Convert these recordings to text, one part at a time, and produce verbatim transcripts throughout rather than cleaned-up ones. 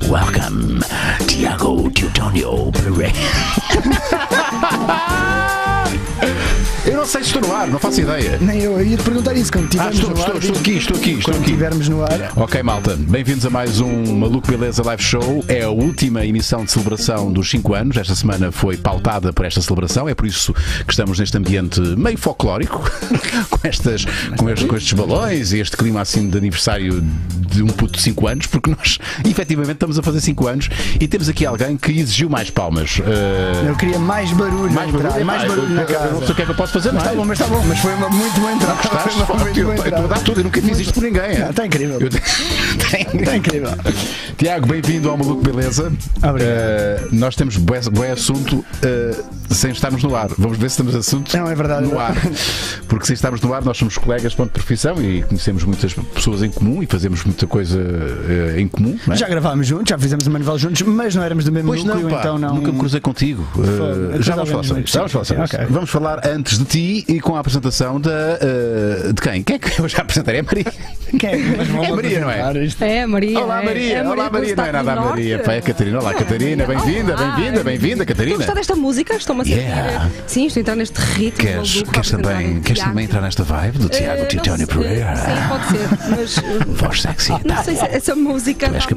Welcome, Tiago Teotónio Pereira. Eu não sei se estou no ar, não faço ideia. Nem eu, eu ia te perguntar isso quando estivermos ah, estou, no estou, ar. Estou aqui, estou aqui, estou quando aqui. estivermos no ar. Ok, malta, bem-vindos a mais um Maluco Beleza Live Show. É a última emissão de celebração dos cinco anos. Esta semana foi pautada por esta celebração. É por isso que estamos neste ambiente meio folclórico, com, estas, com, estes, com estes balões e este clima assim de aniversário de um puto de cinco anos, porque nós efetivamente estamos a fazer cinco anos e temos aqui alguém que exigiu mais palmas. Uh... Eu queria mais barulho, mais barulho, mais barulho na casa. Eu não sei o que é que eu posso fazer mas mais. Está bom, mas está bom, mas foi uma muito boa entrada. Estás foi uma muito eu, boa eu, entrada. eu estou a dar tudo, eu nunca fiz isto por ninguém. Não, está incrível. Eu... Está incrível. Tiago, bem-vindo ao Maluco Beleza. Obrigado. Uh, nós temos bué, bué assunto uh, sem estarmos no ar. Vamos ver se temos assunto não, é verdade, no ar. Porque sem estarmos no ar, nós somos colegas de profissão e conhecemos muitas pessoas em comum e fazemos muita coisa uh, em comum. Não é? Já gravámos juntos, já fizemos uma novela juntos, mas não éramos do mesmo pois núcleo, não, pá, então não. Nunca me cruzei contigo. Uh, já vamos falar sobre isso. Vamos falar, sobre okay. isso. Vamos falar antes de ti e com a apresentação da, uh, de quem? Quem é que eu já apresentarei? É Maria. Quem é? É Maria, não é? É a Maria. Olá, Maria. É a Maria. Olá, Maria. Não é nada a Maria. Pá, é a Catarina. Olá, Catarina. Bem-vinda, bem-vinda, bem-vinda, Catarina. Estou a gostar desta música? Estou-me a sentir. Yeah. Sim, estou a entrar neste ritmo. Queres, maluco, queres, também, queres também entrar nesta vibe do Tiago uh, Teotónio Pereira? Sim, pode ser. Mas. Uh, voz sexy. Não sei se essa música está-me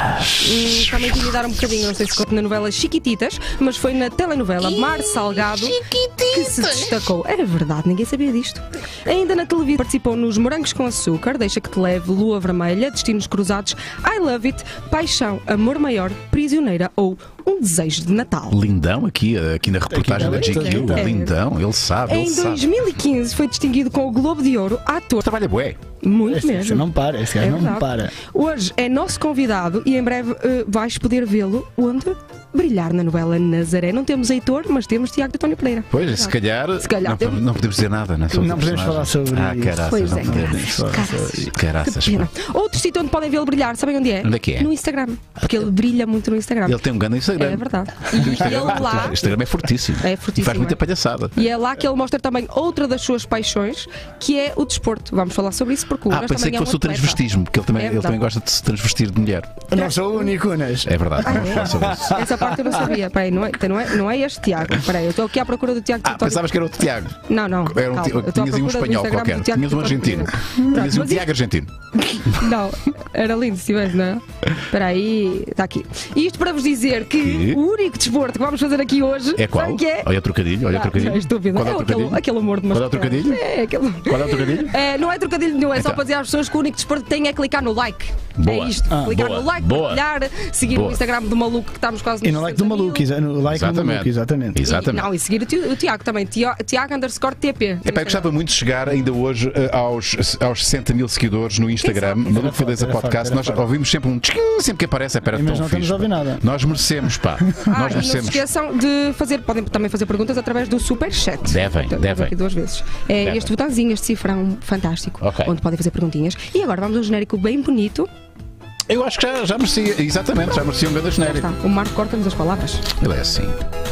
a intimidar um bocadinho. Não sei se conta na novela Chiquititas, mas foi na telenovela Mar Salgado que se destacou. É verdade, ninguém sabia disto. Ainda na televisão participou nos Morangos com Açúcar, Deixa que te leve, Lua Vermelha, Destinos Cruzados, I Love It, Paixão, Amor Maior, Prisioneira ou Um Desejo de Natal. Lindão aqui, aqui na reportagem da G Q. É. Lindão, ele sabe. Em ele dois mil e quinze sabe. foi distinguido com o Globo de Ouro ator. Trabalha bué. Muito Esse, mesmo. esse não para, esse gajo É não verdade. para. Hoje é nosso convidado e em breve uh, vais poder vê-lo onde? Brilhar na novela Nazaré. Não temos Heitor, mas temos Tiago Teotónio Pereira. Pois, se calhar, Se calhar não, temos- não podemos dizer nada, não, sobre Não o podemos personagem. falar sobre Ah, isso. caraças, Pois não é, podemos. caraças. Caraças. Pena. Outro sítio onde podem vê-lo brilhar, sabem onde é? Onde é que é? No Instagram. Porque ele brilha muito no Instagram. Ele tem um grande Instagram. É verdade. O E Instagram, ele lá. o Instagram é fortíssimo. É fortíssimo, E faz muita é. palhaçada. E é lá que ele mostra também outra das suas paixões, que é o desporto. Vamos falar sobre isso porque o Ah, Unas pensei também que é um fosse o atleta. transvestismo, porque ele também, É ele verdade. também gosta de se transvestir de mulher. Eu não sou o único, Unas. É verdade, Ah, vamos falar sobre é? isso. Essa parte eu não sabia. Peraí, não é, não é, não é este Tiago. Peraí, eu estou aqui à procura do Tiago Ah, Teotónio. pensavas que era outro Tiago. Não, não. Era um, calma, ti- eu estou à tinhas aí um procura do espanhol Instagram qualquer. do Tiago Tinhas um Teotónio argentino. Pereira. Tinhas um Mas Tiago argentino. Não, era lindo se tivesse, não é? Espera aí, está aqui. Isto para vos dizer que Que? o único desporto que vamos fazer aqui hoje. É qual? sabe que é? Olha o trocadilho, olha o Ah, trocadilho. é estúpido. Qual é É o aquele, trocadilho? aquele amor de Qual é o masculino. trocadilho? É aquele. Qual é o trocadilho? É, não é trocadilho nenhum, é só Então. para dizer às pessoas que o único desporto que tem é clicar no like. Boa. É isto, Ah, clicar boa, no like, boa. partilhar, seguir Boa. o Instagram do maluco que estamos quase E nos no like do sessenta mil. maluco, exa- no like do Exatamente. maluco, exatamente. Exatamente. E, não, e seguir o, Ti- o Tiago também, Tiago, Tiago underscore T P. Epá, eu gostava muito de chegar ainda hoje eh, aos, aos sessenta mil seguidores no Instagram, Exato. Maluco Era Beleza forte, era Podcast. forte, Nós era forte. ouvimos sempre um tchim, sempre que aparece, espera, Mas tão não estamos fixe. a ouvir nada. Nós merecemos, pá. Ah, Nós e não se merecemos. esqueçam de fazer, podem também fazer perguntas através do Superchat. Devem, Portanto, devem. Aqui duas vezes. É Devem. este botãozinho, este cifrão fantástico, Ok. onde podem fazer perguntinhas. E agora vamos a um genérico bem bonito. Eu acho que já, já merecia, exatamente, já merecia um grande genérico. Está. O Marco corta-nos as palavras. Ele é assim.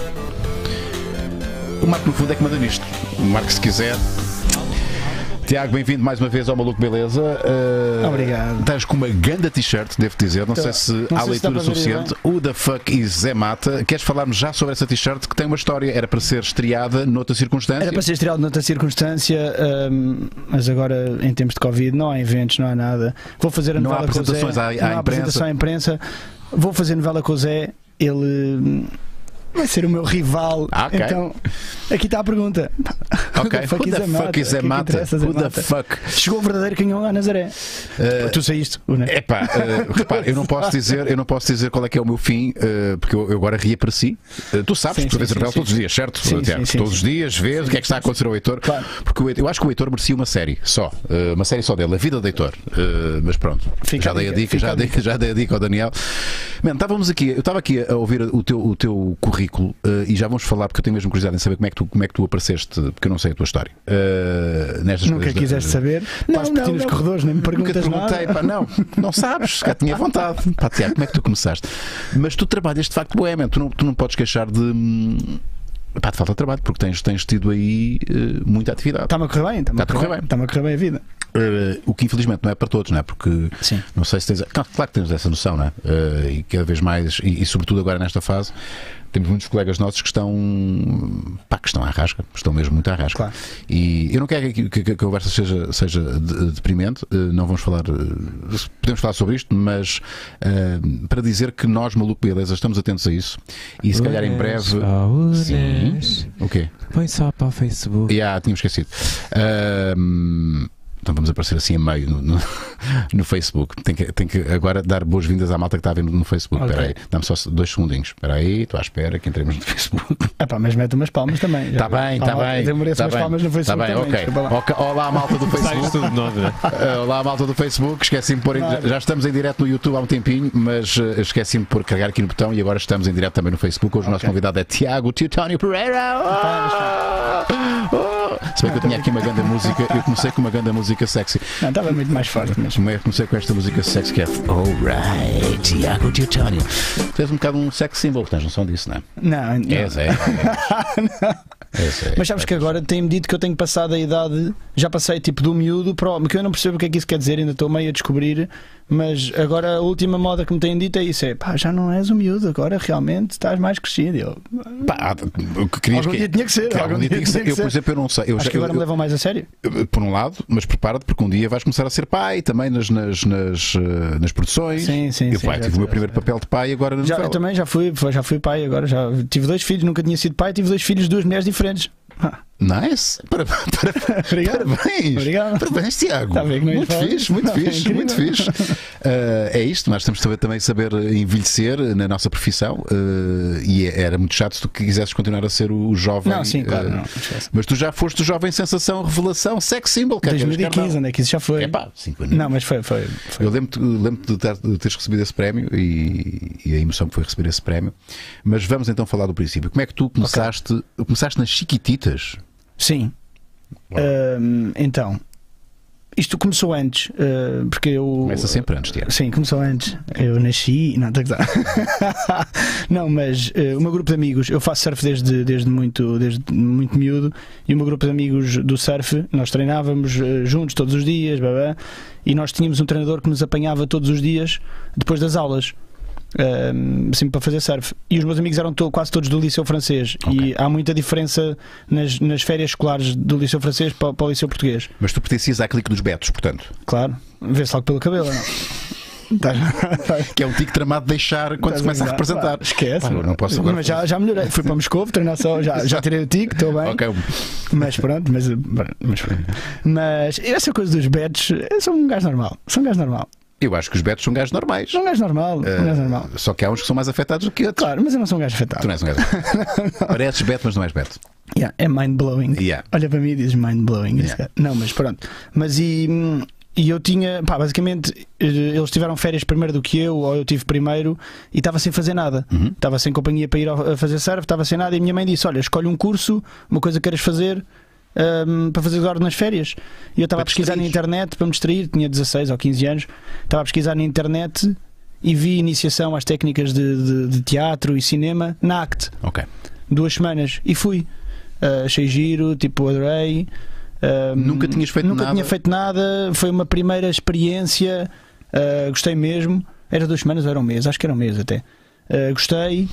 O Marco, no fundo, é que manda nisto. O Marco, se quiser. Tiago, bem-vindo mais uma vez ao Maluco Beleza. Uh, Obrigado. Estás com uma ganda t-shirt, devo dizer. Não Tô. sei se Não há sei se leitura dá para ver suficiente. Who the fuck is Zé Mata? Queres falar-me já sobre essa t-shirt que tem uma história? Era para ser estreada noutra circunstância? Era para ser estreado noutra circunstância, hum, mas agora em tempos de Covid não há eventos, não há nada. Vou fazer a Não há novela com o Zé. apresentações à- à não há imprensa. apresentação à imprensa. Vou fazer novela com o Zé. Ele hum, vai ser o meu rival. Ah, ok. Então, aqui está a pergunta. Ok. Who the fuck Who is the Zé fuck is Zé O que é que Mata? interessa, Zé Who the Mata? fuck? Chegou o verdadeiro canhão a Nazaré. Uh, Tu saíste, não é? Epá, uh, repara, eu não posso dizer, eu não posso dizer qual é que é o meu fim, uh, porque eu, eu agora ria-apareci. Uh, tu sabes, Sim, tu vês sim, a novela sim, todos sim. os dias, certo? Sim, Tiago? sim, sim, todos sim. os dias vês o que é que está a acontecer ao Heitor. Claro. Porque o Heitor- eu acho que o Heitor merecia uma série só, uh, uma série só dele, a vida do Heitor. Uh, mas pronto, Fica já a dei a dica, dica, fica já a dei, dica. já dei a dica ao Daniel. Man, estávamos aqui, eu estava aqui a ouvir o teu, o teu currículo uh, e já vamos falar, porque eu tenho mesmo curiosidade em saber como é que tu, como é que tu apareceste, porque eu não sei a tua história. Uh, nestas Nunca coisas da- quiseste saber. Passo por ti nos corredores, nem me Nunca te perguntas perguntei, nada. pá, não, não sabes, se cá tinha vontade. Pá, Tiago, como é que tu começaste? Mas tu trabalhas de facto boêmio, tu não, tu não podes queixar de, Pá, te falta trabalho, porque tens, tens tido aí uh, muita atividade. Está-me a correr bem, está-me Tá a correr bem. Está-me a correr bem a vida. Uh, o que infelizmente não é para todos, não é? Porque Sim. não sei se tens. Claro, claro que temos essa noção, não é? Uh, e cada vez mais, e, e sobretudo agora nesta fase, temos muitos colegas nossos que estão, pá, que estão à rasca, estão mesmo muito à rasca. Claro. E eu não quero que, que, que a conversa seja, seja de, deprimente, uh, não vamos falar, uh, podemos falar sobre isto, mas uh, para dizer que nós, Maluco Beleza, estamos atentos a isso e se Unes, calhar em breve. oh, Sim. O quê? Põe só para o Facebook. Já, yeah, tínhamos esquecido. Uh, Então vamos aparecer assim a meio no, no, no Facebook. Tem que, tem que agora dar boas-vindas à malta que está a ver no Facebook. Espera Okay. aí, dá-me só dois segundinhos. Espera aí, estou à espera que entremos no Facebook. Ah, pá, mas mete umas palmas também. Está bem, está bem. Eu mereço Tá umas bem. palmas no Tá Facebook bem, também. ok. desculpa lá. Ok, olá, malta do Sai Facebook. tudo de novo, né? Uh, Olá, malta do Facebook. Esqueci-me de pôr. Em, Claro. já estamos em direto no YouTube há um tempinho, mas uh, esqueci-me de pôr carregar aqui no botão e agora estamos em direto também no Facebook. Hoje o nosso Ok. convidado é Tiago Teutónio Pereira. Oh! Oh! Se bem que eu tinha aqui uma grande música, eu comecei com uma grande música sexy. Não, estava muito mais forte mesmo. Comecei com esta música sexy que é Alright, Tiago Teutónio. Tu és um bocado um sex symbol, tens noção disso, não é? Não, não. És, é. És, é. Mas sabes que agora tem-me dito que eu tenho passado a idade, já passei tipo do miúdo para o. Que eu não percebo o que é que isso quer dizer, ainda estou meio a descobrir. Mas agora a última moda que me têm dito é isso: é pá, já não és um miúdo, agora realmente estás mais crescido. Eu, Pá, o que querias algum que dia tinha que ser. que algum dia tinha que ser. Eu, por exemplo, eu não sei. Eu Acho já- que agora eu- me levam mais a sério. eu- por um lado, mas prepara-te porque um dia vais começar a ser pai também nas, nas, nas, eh, nas produções. Sim, sim, Eu sim, pai, já tive o meu sei, primeiro já. papel de pai agora na Já, eu novela. também já fui, já fui pai agora. Já tive dois filhos, nunca tinha sido pai, tive dois filhos de duas mulheres diferentes. Ah, Nice! Para, para, Obrigado. Parabéns! Obrigado. Parabéns, Tiago! Está a ver que não ia Muito falar fixe, disso? muito Não, fixe, incrível. muito fixe. Uh, é isto, nós temos também, também saber envelhecer na nossa profissão uh, e era muito chato se tu quisesses continuar a ser o jovem. Não, sim, claro. uh, Não, esquece. Mas tu já foste o jovem sensação, revelação, sex symbol. quer queiras, dois mil e quer quinze, não. onde é que isso já foi? É pá, cinco anos. Não, mas foi. foi, foi. Eu lembro-te lembro de, ter, de teres recebido esse prémio e, e a emoção que foi receber esse prémio. Mas vamos então falar do princípio. Como é que tu começaste? Começaste nas Chiquititas? Sim. Ahm, então, isto começou antes, ah, porque eu. Começa sempre antes, Tiago. Sim, começou antes. Eu nasci. Não, tá que tá. Não, mas uh, o meu grupo de amigos, eu faço surf desde, desde, muito, desde muito miúdo, e o meu grupo de amigos do surf, nós treinávamos uh, juntos todos os dias, babá, e nós tínhamos um treinador que nos apanhava todos os dias depois das aulas. Um, assim, para fazer surf, e os meus amigos eram to quase todos do Liceu Francês. Ok. E há muita diferença nas, nas férias escolares do Liceu Francês para, para o Liceu Português. Mas tu pertencias à clique dos Betos, portanto. Claro, vê-se logo pelo cabelo, não? Tá- Que é um tique tramado de deixar quando se começa a representar. Pá, esquece. Pá, eu não posso agora Mas já, já melhorei. Fui para Moscou, treinar só, já, já tirei o tique, estou bem. Ok. Mas pronto, mas, mas, mas essa coisa dos betos, eu sou um gajo normal. Sou um gajo normal. Eu acho que os Betos são gajos normais. Sou um gajo normal. Um gajo normal. Uh, só que há uns que são mais afetados do que outros. Claro, mas eu não sou um gajo Tu afetado. não és um gajo. Pareces Beto, mas não és Beto. Yeah, é mind blowing. Yeah. Olha para mim e dizes mind blowing. Yeah. Não, mas pronto. Mas e, e eu tinha, pá, basicamente, eles tiveram férias primeiro do que eu, ou eu tive primeiro, e estava sem fazer nada. Uhum. Estava sem companhia para ir ao- a fazer surf, estava sem nada, e a minha mãe disse: olha, escolhe um curso, uma coisa que queiras fazer. Um, para fazer agora nas férias. E eu estava a Para pesquisar na distrair. internet para me distrair, tinha dezasseis ou quinze anos, estava a pesquisar na internet e vi iniciação às técnicas de, de, de teatro e cinema na ACT, Ok. duas semanas, e fui. Uh, achei giro, tipo, adorei. Um, Nunca tinhas feito nunca nada? tinha feito nada, foi uma primeira experiência, uh, gostei mesmo. Era duas semanas ou era um mês? Acho que era um mês até. Uh, gostei.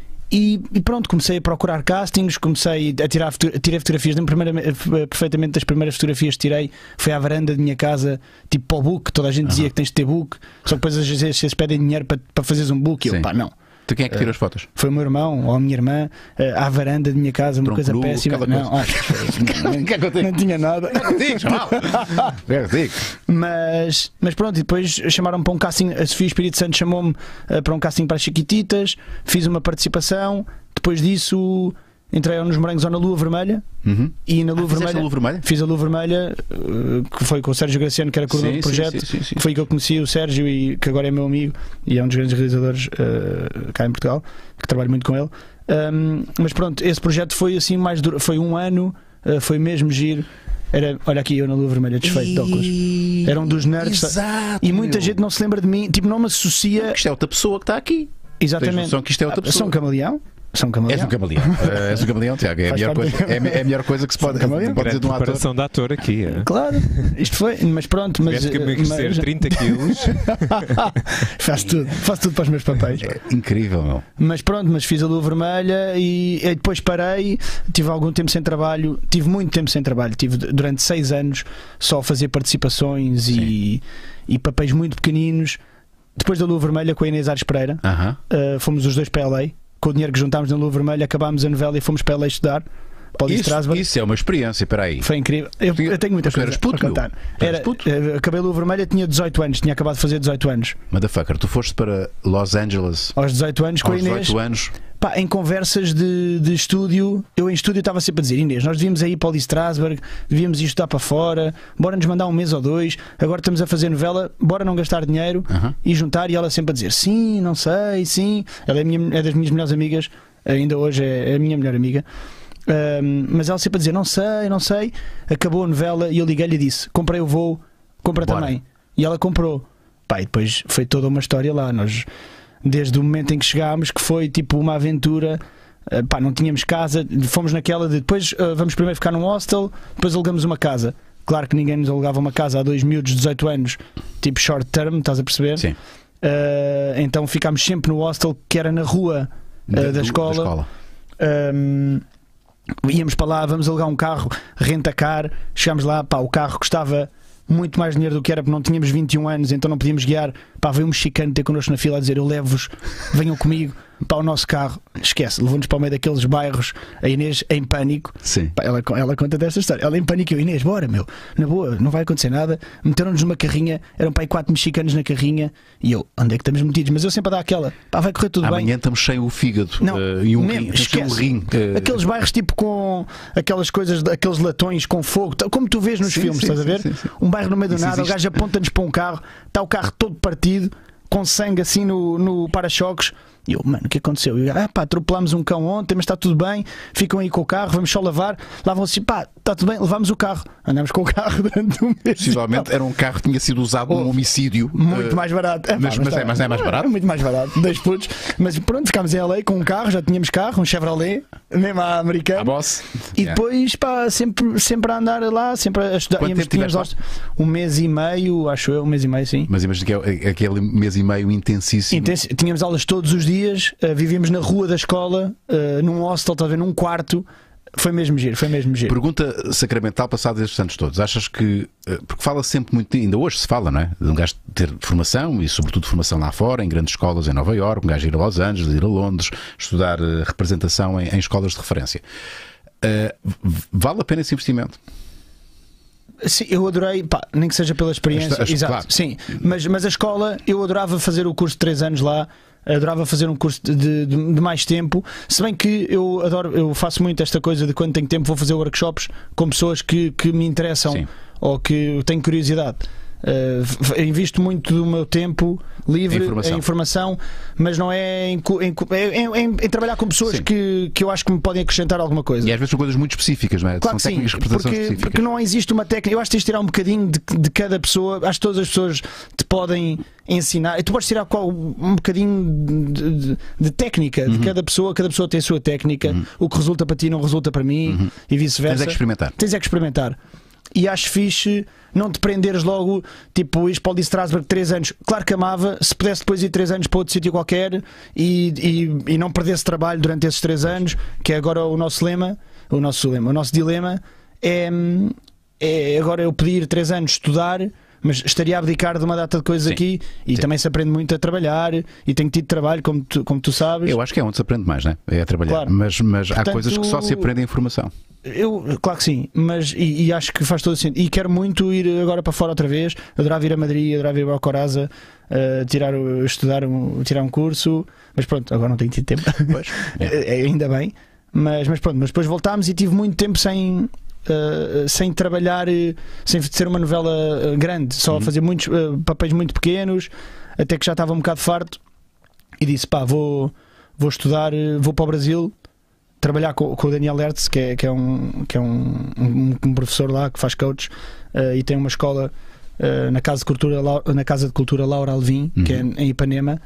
E, e pronto, comecei a procurar castings, comecei a tirar foto- tirei fotografias, lembro primeira- perfeitamente das primeiras fotografias que tirei, foi à varanda da minha casa, tipo para o book, toda a gente dizia que tens de ter book, só que depois às vezes eles pedem dinheiro para, para fazeres um book, e Sim. eu, pá, não. Tu quem é que tira as fotos? Foi o meu irmão ou a minha irmã, eh, à varanda da minha casa, uma Tronco coisa nu, péssima. aquela Não, coisa. ah, não, Que é que eu tenho? não tinha nada. Digo, chaval. É, digo. Mas, mas pronto, e depois chamaram-me para um casting. A Sofia Espírito Santo chamou-me eh, para um casting para as Chiquititas, fiz uma participação. Depois disso entrei nos Morangos ou na Lua Vermelha. Uhum. E na Lua Ah, fizeste Vermelha, a Lua Vermelha? fiz a Lua Vermelha, eh, que foi com o Sérgio Graciano, que era coordenador do Sim, sim, projeto. sim, sim, sim. Que foi que eu conheci o Sérgio, e que agora é meu amigo e é um dos grandes realizadores eh, cá em Portugal, que trabalho muito com ele. Um, mas pronto, esse projeto foi assim mais duro, foi um ano, uh, foi mesmo giro. Era, olha aqui eu na Lua Vermelha, desfeito de óculos. Era um dos nerds. Exato, E muita meu. gente não se lembra de mim, tipo, não me associa. Isto é outra pessoa que está aqui. Tens Exatamente. noção que isto é outra Ah, Sou pessoa. um camaleão. São camaleão. És um camaleão. Uh, és um camaleão, Tiago. É a, melhor coisa, é, a, é a melhor coisa que se pode, pode dizer de um ator. Preparação de ator aqui. É? Claro, isto foi, mas pronto. Mas, tiveste que emagrecer mas... trinta quilos. Faço tudo, faço tudo para os meus papéis. É incrível, meu. Mas pronto, mas fiz a Lua Vermelha e, e depois parei. Tive algum tempo sem trabalho. Tive muito tempo sem trabalho. Tive durante seis anos só a fazer participações e, e papéis muito pequeninos. Depois da Lua Vermelha, com a Inês Aires Pereira, uh-huh. uh, fomos os dois para L A. Com o dinheiro que juntámos na Lua Vermelha, acabámos a novela e fomos para L A estudar. Isso, isso é uma experiência, peraí. Foi incrível. Eu, eu tenho muita coisa puto, para contar. Era, acabei a Lua Vermelha, tinha dezoito anos, tinha acabado de fazer dezoito anos. Motherfucker, tu foste para Los Angeles aos dezoito anos com a Inês. dezoito anos. Pá, em conversas de, de estúdio, eu em estúdio estava sempre a dizer: Inês, nós devíamos ir para o Strasbourg, devíamos ir estudar para fora, bora nos mandar um mês ou dois, agora estamos a fazer novela, bora não gastar dinheiro uh-huh. e juntar. E ela sempre a dizer: sim, não sei, sim. Ela é, minha, é das minhas melhores amigas, ainda hoje é a minha melhor amiga. Um, mas ela sempre a dizer: não sei, não sei. Acabou a novela e eu liguei-lhe e disse: comprei o voo, compra Bora. também. E ela comprou. Pá, e depois foi toda uma história lá. Nós, desde o momento em que chegámos, que foi tipo uma aventura. Uh, pá, não tínhamos casa, fomos naquela de depois uh, vamos primeiro ficar num hostel, depois alugamos uma casa. Claro que ninguém nos alugava uma casa a dois miúdos de dezoito anos, tipo short term, estás a perceber? Sim. Uh, então ficámos sempre no hostel que era na rua uh, da, da escola. Da escola. Um, íamos para lá, vamos alugar um carro, renta-car, chegámos lá, pá, o carro custava muito mais dinheiro do que era, porque não tínhamos vinte e um anos, então não podíamos guiar. Pá, veio um mexicano ter connosco na fila a dizer: eu levo-vos, venham comigo para o nosso carro. Esquece, levou-nos para o meio daqueles bairros. A Inês em pânico. Sim. Pá, ela, ela conta desta história. Ela em pânico, eu: Inês, bora, meu, na boa, não vai acontecer nada. Meteram-nos numa carrinha, eram para aí quatro mexicanos na carrinha. E eu: onde é que estamos metidos? Mas eu sempre a dar aquela: pá, vai correr tudo Amanhã bem. Amanhã estamos sem o fígado não, uh, e um mesmo, rim. Esquece. Um rim uh... Aqueles bairros tipo com aquelas coisas, aqueles latões com fogo, como tu vês nos sim, filmes, sim, estás a ver? Sim, sim, sim. Um bairro no meio do Isso nada, existe. O gajo aponta-nos para um carro, está o carro todo partido, com sangue assim no, no para-choques. E eu: mano, o que aconteceu? E eu: ah pá, atropelámos um cão ontem, mas está tudo bem, ficam aí com o carro, vamos só lavar. Lavam assim: pá, está tudo bem, levámos o carro. Andámos com o carro durante um mês. Possivelmente era um carro que tinha sido usado oh, num homicídio. Muito uh, mais barato. É, mas, pá, mas, mas, é, mas não é mais barato? É muito mais barato, dois putos. Mas pronto, ficámos em L A com um carro, já tínhamos carro, um Chevrolet, mesmo à americana. A boss. E yeah. depois, pá, sempre, sempre a andar lá, sempre a estudar. Quanto Íamos, tempo tiveste lá? Um mês e meio, acho eu, um mês e meio, sim. Mas imagina que é aquele mês e meio intensíssimo. Intensi Tínhamos aulas todos os dias, uh, vivíamos na rua da escola, uh, num hostel, talvez num quarto. Foi mesmo giro, foi mesmo giro. Pergunta sacramental passada estes anos todos. Achas que, porque fala sempre muito, ainda hoje se fala, não é? De um gajo ter formação e sobretudo formação lá fora, em grandes escolas em Nova Iorque, um gajo ir a Los Angeles, ir a Londres, estudar representação em, em escolas de referência. Uh, vale a pena esse investimento? Sim, eu adorei, pá, nem que seja pela experiência. Acho, exato, claro. Sim, mas, mas a escola, eu adorava fazer o curso de três anos lá. Adorava fazer um curso de, de, de mais tempo. Se bem que eu adoro, eu faço muito esta coisa de quando tenho tempo vou fazer workshops com pessoas que, que me interessam. Sim. Ou que tenho curiosidade. Uh, invisto muito do meu tempo livre informação. em informação, mas não é em, em, em, em, em trabalhar com pessoas que, que eu acho que me podem acrescentar alguma coisa. E às vezes são coisas muito específicas, não é? Claro são que técnicas sim, de representação porque, específicas. porque não existe uma técnica. Eu acho que tens de tirar um bocadinho de, de cada pessoa. Acho que todas as pessoas te podem ensinar. E tu podes tirar qual, um bocadinho de, de, de técnica uhum. de cada pessoa. Cada pessoa tem a sua técnica. Uhum. O que resulta para ti não resulta para mim uhum. e vice-versa. Tens é que experimentar. Tens é que experimentar. E acho fixe não te prenderes logo, tipo, ir para o Strasbourg três anos. Claro que amava, se pudesse depois ir três anos para outro sítio qualquer e, e, e não perdesse trabalho durante esses três anos, que é agora o nosso lema, o nosso lema, o nosso dilema é, é agora eu pedir três anos estudar, mas estaria a abdicar de uma data de coisas. Sim. Aqui e Sim. também se aprende muito a trabalhar e tenho tido trabalho, como tu, como tu sabes. Eu acho que é onde se aprende mais, né? É a trabalhar. Claro. Mas, mas Portanto, há coisas que só se aprendem em formação. Eu, claro que sim, mas e, e acho que faz todo sentido. E quero muito ir agora para fora outra vez. Adorava ir a Madrid, adorava ir ao Coraza, uh, tirar, estudar, um, tirar um curso. Mas pronto, agora não tenho tido tempo. Pois, é. Ainda bem. Mas, mas pronto, mas depois voltámos e tive muito tempo sem. Uh, sem trabalhar, sem ser uma novela grande, só a uhum. fazer muitos uh, papéis muito pequenos, até que já estava um bocado farto e disse: pá, vou, vou estudar, vou para o Brasil trabalhar com, com o Daniel Hertz, que é, que é, um, que é um, um, um professor lá que faz coach uh, e tem uma escola uh, na, casa de Cultura, na Casa de Cultura Laura Alvim, uhum. que é em Ipanema.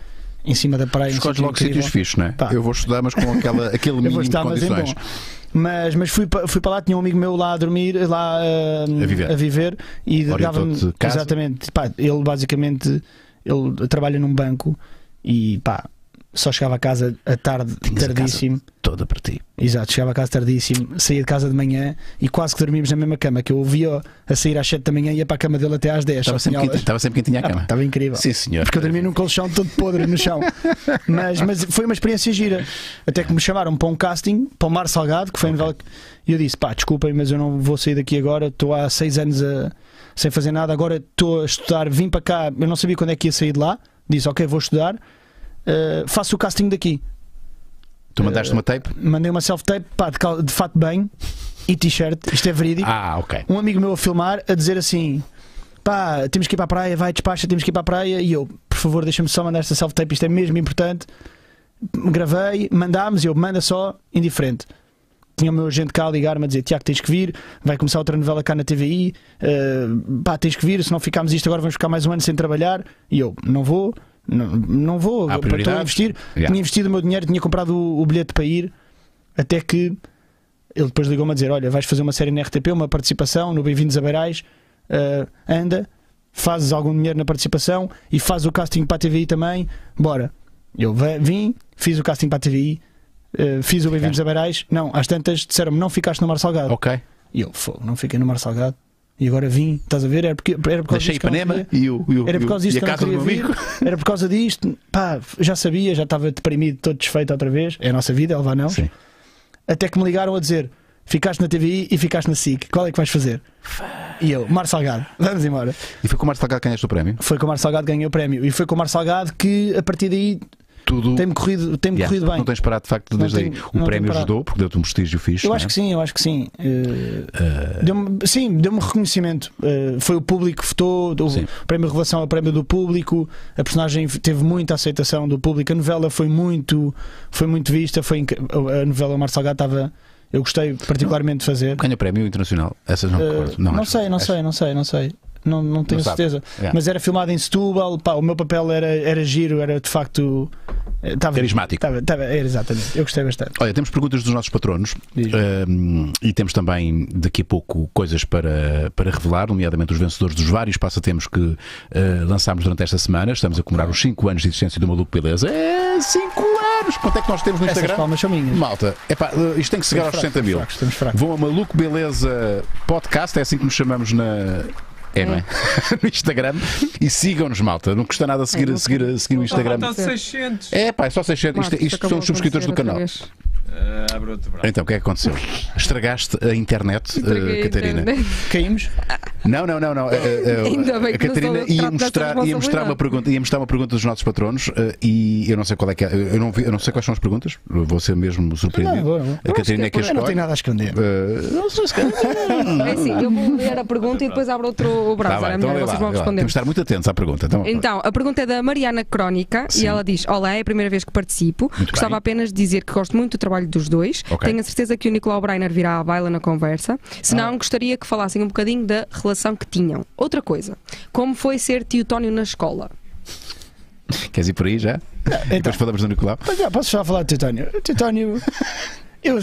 em cima da praia. Escolhes logo sítios fixos, não é? Pá. Eu vou estudar, mas com aquela, aquele Eu mínimo vou estar, de mas em condições. bom. Mas, mas fui, pa- fui para lá, tinha um amigo meu lá a dormir, lá uh, A viver. a viver e dava-me. Orientou-te casa? Exatamente. Pá, ele basicamente ele trabalha num banco e pá, só chegava a casa à tarde, Tinhas a tardíssimo. Toda para ti. Exato, chegava a casa tardíssimo, saía de casa de manhã e quase que dormíamos na mesma cama. Que eu ouvia a sair às sete da manhã e ia para a cama dele até às dez. Estava só sempre, tinha quentinho, estava sempre quentinha a aulas. cama. Ah, Estava incrível. Sim, senhor. Porque eu dormia num colchão todo podre no chão. Mas, mas foi uma experiência gira. Até que me chamaram para um casting, para o Mar Salgado, que foi a novela. que- E eu disse: pá, desculpem, mas eu não vou sair daqui agora. Estou há seis anos a- sem fazer nada. Agora estou a estudar. Vim para cá. Eu não sabia quando é que ia sair de lá. Disse: ok, vou estudar. Uh, faço o casting daqui. Tu mandaste uma tape? Mandei uma self-tape, pá, de, cal- de fato bem e t-shirt. Isto é verídico. Ah, ok. Um amigo meu a filmar, a dizer assim: pá, temos que ir para a praia, vai, despacha, temos que ir para a praia. E eu, por favor, deixa-me só mandar esta self-tape, isto é mesmo importante. Gravei, mandámos, e eu, manda só, indiferente. Tinha o meu agente cá a ligar-me a dizer: Tiago, tens que vir, vai começar outra novela cá na T V I, uh, pá, tens que vir, se não ficarmos isto agora vamos ficar mais um ano sem trabalhar. E eu, não vou, não, não vou, Há para estou a prioridades. investir. Yeah. Tinha investido o meu dinheiro, tinha comprado o, o bilhete para ir, até que ele depois ligou-me a dizer: olha, vais fazer uma série na R T P, uma participação no Bem-vindos a Beirais, uh, anda, fazes algum dinheiro na participação e fazes o casting para a T V I também, bora. Eu ve- vim, fiz o casting para a T V I, uh, fiz o Bem-vindos a Beirais, não, às tantas disseram-me: não ficaste no Mar Salgado. Ok. E eu, fogo, não fiquei no Mar Salgado. E agora vim, estás a ver? Era, porque, era por causa Deixei disto que eu não Ipanema queria. e, o, e, o, Era por causa e disto a que eu casa não do queria meu vir. amigo. Era por causa disto. Pá, já sabia, já estava deprimido, todo desfeito outra vez. É a nossa vida, é levar não. Sim. Até que me ligaram a dizer: ficaste na T V I e ficaste na S I C. Qual é que vais fazer? E eu, Mar Salgado, vamos embora. E foi com o Marcos Salgado que ganhaste o prémio? Foi com o Mar Salgado que ganhei o prémio. E foi com o Mar Salgado que a partir daí Tudo. tem-me corrido, tem Yeah, corrido bem. Não tens parado de facto Não desde tenho- aí. não O prémio tenho parado. ajudou porque deu-te um prestígio fixe. Eu não acho é? que sim, eu acho que sim. Uh, deu-me, sim, deu-me reconhecimento. Uh, foi o público que votou, o Sim. prémio Revelação é o prémio do público, a personagem teve muita aceitação do público, a novela foi muito, foi muito vista, foi inc- a novela Mar Salgado estava. Eu gostei particularmente de fazer. Ganha prémio internacional. Essas não Uh, recordo. não acho. sei, não Acho- sei, não sei, não sei. Não, não tenho Não sabe. certeza. Yeah. Mas era filmado em Setúbal, pá, o meu papel era, era giro, era de facto. Estava, Carismático. estava, estava, era exatamente. Eu gostei bastante. Olha, temos perguntas dos nossos patronos. Diz. Um, e temos também daqui a pouco coisas para, para revelar, nomeadamente os vencedores dos vários passatempos que uh, lançámos durante esta semana. Estamos a comemorar os cinco anos de existência do Maluco Beleza. É cinco anos! Quanto é que nós temos no Essas Instagram? palmas são minhas. Malta, epá, uh, isto tem que chegar aos Estamos sessenta mil. fracos, estamos fracos. Vão a Maluco Beleza Podcast, é assim que nos chamamos na. É, não é? No Instagram. E sigam-nos, malta. Não custa nada seguir, É, seguir, seguir o Instagram. Faltam seiscentos. É, pá, é só seiscentos. Isto, Marcos, isto acabou são os de subscritores do acontecer canal. outra vez. Uh, abre outro braço. Então, o que é que aconteceu? Estragaste a internet, uh, Entreguei a Catarina. internet. Caímos? Não, não, não, não. Uh, uh, Ainda bem a que não Catarina sou- ia trato dessa mostrar, ia, mostrar uma responsabilidade. pergunta, ia mostrar uma pergunta dos nossos patronos uh, e eu não sei qual é que é. Eu não, vi- eu não sei quais são as perguntas. Vou ser mesmo surpreendido. Não, vou, vou. A Catarina é que Eu não escolhe. tenho nada a esconder. Uh, não sei se É assim, eu vou ler a pergunta e depois abro outro Tá browser. bem, é então melhor, lê lá, vocês vão lê lá. responder. Temos de estar muito atentos à pergunta. Então, Então, a pergunta é da Mariana Crónica Sim. e ela diz: olá, é a primeira vez que participo. Muito Gostava bem. apenas de dizer que gosto muito do trabalho dos dois. Ok. Tenho a certeza que o Nicolau Breiner virá à baila na conversa. Se não, Ah. gostaria que falassem um bocadinho da relação que tinham. Outra coisa, como foi ser tio Tónio na escola? queres ir por aí já? E depois falamos do Nicolau. Mas já, posso já falar de Teutónio? Teutónio. Eu,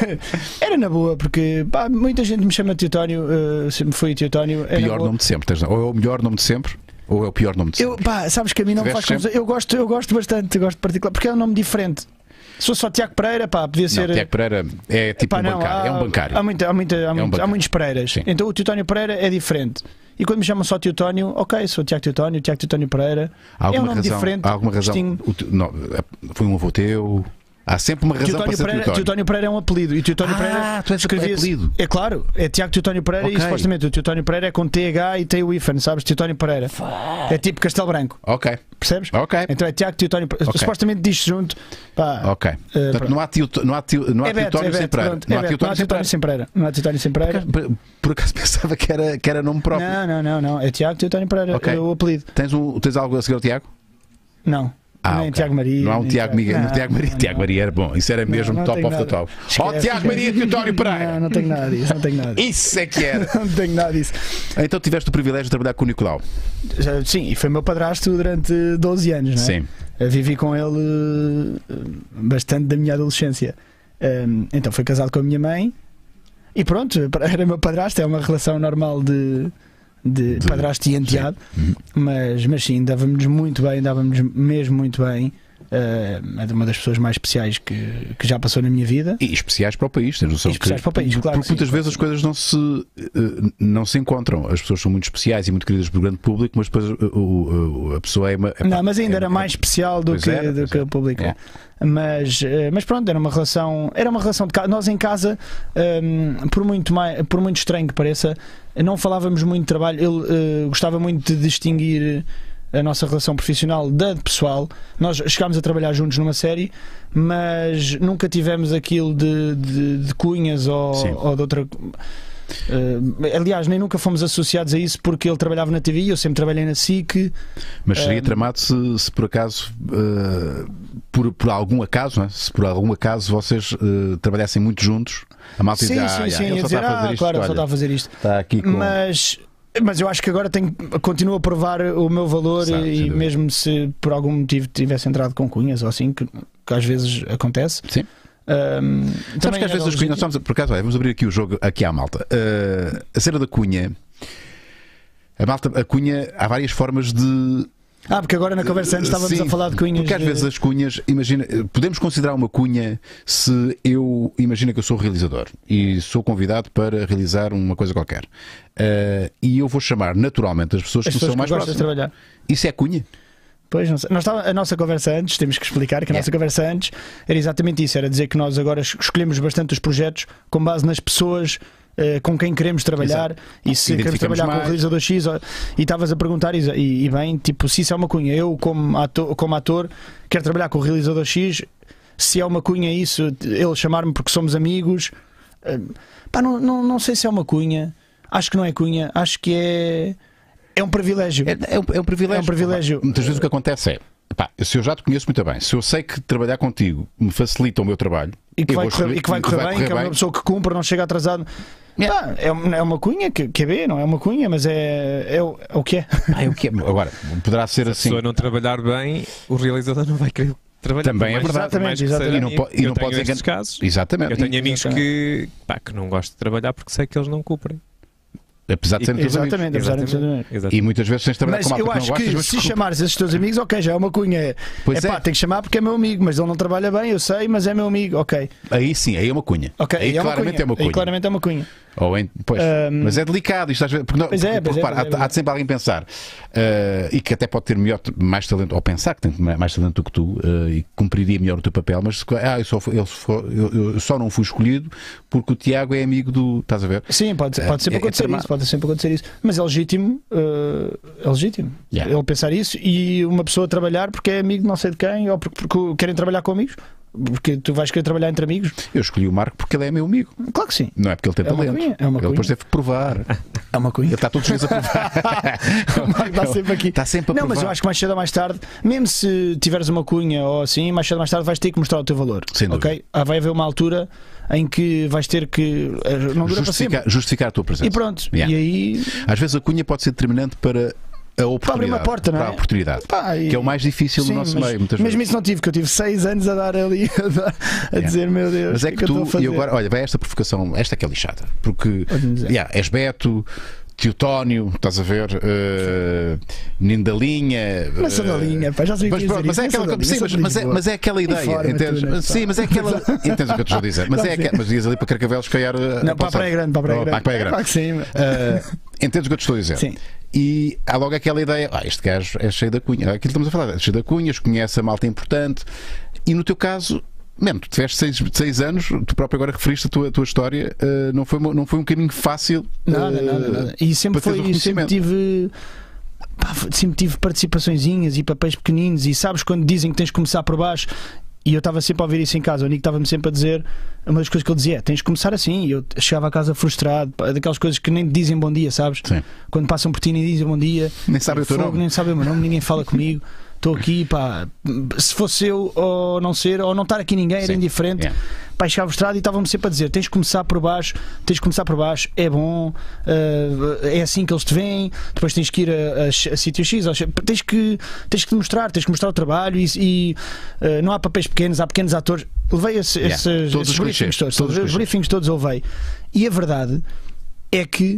era na boa, porque pá, muita gente me chama de Teutónio, uh, sempre fui Teutónio. é na Pior boa. nome de sempre. tens- Ou é o melhor nome de sempre, ou é o pior nome de sempre. Eu, pá, sabes que a mim não me faz Tiveste confusão. Eu gosto, eu gosto bastante, eu gosto particular, porque é um nome diferente. Se fosse só Tiago Pereira, pá, podia ser. Não, Tiago Pereira é tipo Pá, um não, bancário. há, É um bancário. Há, muita, há, muita, há, um muito- há bancário. muitos Pereiras. Sim. Então o Teutónio Pereira é diferente. E quando me chamam só Teutónio, ok, sou Tiago Teutónio, Tiago Teutónio Pereira. Há é um alguma nome razão? diferente. Há alguma razão? distingue. O teu- não, foi um avô teu? Há sempre uma razão para Teutónio ser Pereira, Teutónio. Teutónio Pereira é um apelido. E Teutónio Ah, Pereira tu és escrevia-se- apelido. É claro, é Tiago Teutónio Pereira Ok. e supostamente o Teutónio Pereira é com T H e tem o hífen, sabes? Teutónio Pereira. É tipo Castelo Branco, Ok, percebes? ok, Então é Tiago Teutónio Pereira. Ok. Supostamente diz-se junto. Pá, ok. Portanto, pronto. não há tio, não há tio, não há é Beto, Teutónio é sem Beto, Pereira. pronto, Não é há Beto, Teutónio não há sem Teutónio Pereira. sem Pereira. Não há Teutónio sem Pereira. Por- Por acaso pensava que era, que era nome próprio. Não, não, não, não. É Tiago Teutónio Pereira, Ok. é o apelido. Tens, um, tens algo a seguir ao Tiago? Não. Ah, nem okay. Tiago Maria. Não há um nem Tiago Maria. não, Tiago Maria, não, Tiago não. Maria era bom. Isso era mesmo Não, não top tenho of the nada. top. Ó, Esquece, oh, Tiago esquece. Maria Teotório Pereira. Não, não tenho nada disso, não tenho nada disso. Isso é que era. Não tenho nada disso. Então tiveste o privilégio de trabalhar com o Nicolau. Já- Sim, e foi meu padrasto durante doze anos, não é? Sim. Eu vivi com ele eh, bastante da minha adolescência. Um, então foi casado com a minha mãe e pronto, era meu padrasto, é uma relação normal de, de, De- padrasto e enteado, mas, mas sim, dávamos muito bem, dávamos mesmo muito bem. Uh, é uma das pessoas mais especiais que, que já passou na minha vida. E especiais para o país, tens noção? E especiais que, para o país, claro Porque que muitas sim, vezes as coisas não se, eh, não se encontram. As pessoas são muito especiais e muito queridas pelo grande público, mas depois o, o- a pessoa é uma. é Não, pá, mas ainda é- era mais especial do Pois que, era, do pois que era. o público. É. Mas, eh, mas pronto, era uma relação, era uma relação de casa. Nós em casa, hum, por, muito mais, por muito estranho que pareça, não falávamos muito de trabalho. Ele eh, gostava muito de distinguir a nossa relação profissional da de pessoal. Nós chegámos a trabalhar juntos numa série, mas nunca tivemos aquilo de, de, de cunhas ou, Sim. ou de outra. Eh, aliás, nem nunca fomos associados a isso porque ele trabalhava na T V e eu sempre trabalhei na S I C. Mas seria Ah, tramado se, se por acaso, eh, por, por algum acaso, não é? Se por algum acaso vocês eh, trabalhassem muito juntos, a malta Sim, dizia, sim, ah, sim. ele Ia só dizer, está a fazer ah, isto, claro, ele só olha, está a fazer isto. está aqui com... Mas, mas eu acho que agora tenho, continuo a provar o meu valor Sabe, sem e dúvida. mesmo se por algum motivo tivesse entrado com cunhas ou assim, que, que às vezes acontece. Sim. Ahm, Sabes também que às era vezes as cunhas, nós legítimo. estamos, por acaso, olha, vamos abrir aqui o jogo aqui à malta. Eh, a cena da cunha, a malta, a cunha, há várias formas de. Ah, porque agora na conversa antes estávamos Sim, a falar de cunhas. Porque às de- vezes as cunhas, imagina, podemos considerar uma cunha se eu, imagina que eu sou realizador e sou convidado para realizar uma coisa qualquer. Eh, e eu vou chamar naturalmente as pessoas as que me pessoas são que mais gostam de próximas. trabalhar. Isso é cunha? Pois, não sei. Nós estava, a nossa conversa antes, temos que explicar que a Yeah. nossa conversa antes era exatamente isso, era dizer que nós agora es- escolhemos bastante os projetos com base nas pessoas eh, com quem queremos trabalhar. Exato. E se queremos Identificamos trabalhar com o mais. realizador X ou- e estavas a perguntar e, e bem, tipo, se isso é uma cunha, eu como ator, como ator quero trabalhar com o realizador X, se é uma cunha isso, ele chamar-me porque somos amigos, eh, pá, não, não, não sei se é uma cunha, acho que não é cunha, acho que é é um privilégio. É, é, um, é um privilégio. É um privilégio. Muitas vezes o que acontece é, pá, se eu já te conheço muito bem, se eu sei que trabalhar contigo me facilita o meu trabalho E que, eu vai vou correr, escolher- e que vai correr bem, que é uma pessoa que cumpre, não chega atrasado. Yeah. Pá, é, um- é uma cunha que, que é B, não é uma cunha, mas é, é, o- é o que é. Ah, é o que é. Agora, poderá ser Se a assim. pessoa não trabalhar bem, o realizador não vai querer trabalhar. Também Por é mais- verdade. por mais que Exatamente, seja E não amigo. po- e Eu não tenho podes estes enganar- casos. Exatamente. Eu tenho amigos Exatamente. que, pá, que não gosto de trabalhar porque sei que eles não cumprem. Apesar de serem teus amigos. Exatamente, apesar de ser- Exatamente. E muitas vezes tens de trabalhar Mas com malta eu que não acho gostas, que mas se desculpa. chamares esses teus amigos, ok, já é uma cunha. É, Pois é é. pá, tem que chamar porque é meu amigo, mas ele não trabalha bem, eu sei, mas é meu amigo, ok. Aí sim, aí é uma cunha. Ok, aí é uma claramente cunha. é uma cunha. Aí claramente é uma cunha. Ou em- pois, Um, mas é delicado isto às vezes, porque não, Pois é, porque, pois é, repara, pois é, há- pois é. há de sempre alguém pensar eh, e que até pode ter melhor, mais talento, ou pensar que tem mais talento do que tu eh, e cumpriria melhor o teu papel, mas se- ah, eu, só, fui- ele só- eu- eu só não fui escolhido porque o Tiago é amigo do. Estás a ver? Sim, pode, É, pode sempre é- é acontecer tramado. isso, pode sempre acontecer isso. Mas é legítimo, eh, é legítimo Yeah. ele pensar isso e uma pessoa trabalhar porque é amigo de não sei de quem ou porque, porque querem trabalhar com amigos. Porque tu vais querer trabalhar entre amigos? Eu escolhi o Marco porque ele é meu amigo. Claro que sim. Não é porque ele tem É uma talento. cunha, é uma ele depois cunha. teve que provar. É uma Ele cunha. está todos os dias a provar. O Marco está sempre aqui. Está sempre a Não, provar. mas eu acho que mais cedo ou mais tarde, mesmo se tiveres uma cunha ou assim, mais cedo ou mais tarde vais ter que mostrar o teu valor. Sem dúvida. Ok? Ah, vai haver uma altura em que vais ter que. eh, Não dura para sempre. Justificar, justificar a tua presença. E pronto. Yeah. E aí. Às vezes a cunha pode ser determinante para a oportunidade. abrir uma porta, não é? Para a oportunidade. Pá, e- Que é o mais difícil Sim, no nosso mas, meio, muitas mesmo vezes. isso não tive, que eu tive seis anos a dar ali a, dar- a Yeah. dizer, meu Deus, Mas o é que, que eu estou a tu, fazer? e agora, olha, vai esta provocação, esta que é lixada, porque Pode-me dizer. yeah, és Beto, Teotónio, estás a ver, uh, Nindalinha. Mas Sandalinha, pá, já sei o Mas, que pronto, mas, é aquela, Sandalinha, sim, mas, Sandalinha, mas, é, boa. mas é aquela ideia, Informa-te, entendes? né? Sim, mas é aquela. Entendes o que eu te estou a dizer? Mas, Claro é que aquela, mas ias ali para Carcavelos, se calhar. Não, para a Praia Grande, para a Praia Oh, Grande. para a Praia Grande. Claro que sim. Uh, entendes o que eu te estou a dizer? Sim. E há logo aquela ideia, ah, este gajo é cheio da cunha, aquilo que estamos a falar, é cheio da cunhas, conhece a malta importante, e no teu caso, mesmo, tu tiveste seis, seis anos, tu próprio agora referiste a tua, a tua história, uh, não, foi, uma- não foi um caminho fácil. Nada, uh, nada, nada. E sempre para teres foi, o sempre reconhecimento. tive. Pá, sempre tive participaçõezinhas e papéis pequeninos, e sabes quando dizem que tens de começar por baixo. E eu estava sempre a ouvir isso em casa. O Nico estava-me sempre a dizer, uma das coisas que ele dizia é: tens de começar assim. E eu chegava a casa frustrado, pá, daquelas coisas que nem te dizem bom dia, sabes? Sim. Quando passam por ti nem dizem bom dia, Nem sabem o teu fogo, nome. nem sabem o meu nome, ninguém fala comigo. Estou aqui, pá, se fosse eu ou não ser, ou não estar aqui ninguém, era Sim. indiferente. Yeah. Pá, chegava frustrado e estavam-me sempre a dizer: tens de começar por baixo, tens de começar por baixo, é bom, uh, é assim que eles te veem, depois tens que ir a, a, a sítio X, ou, tens, que, tens que te mostrar, tens que mostrar o trabalho e, e uh, não há papéis pequenos, há pequenos atores. Levei esse, Yeah. esses, Todos esses os briefings clichês, todos, todos os os clichês. briefings todos eu levei. E a verdade é que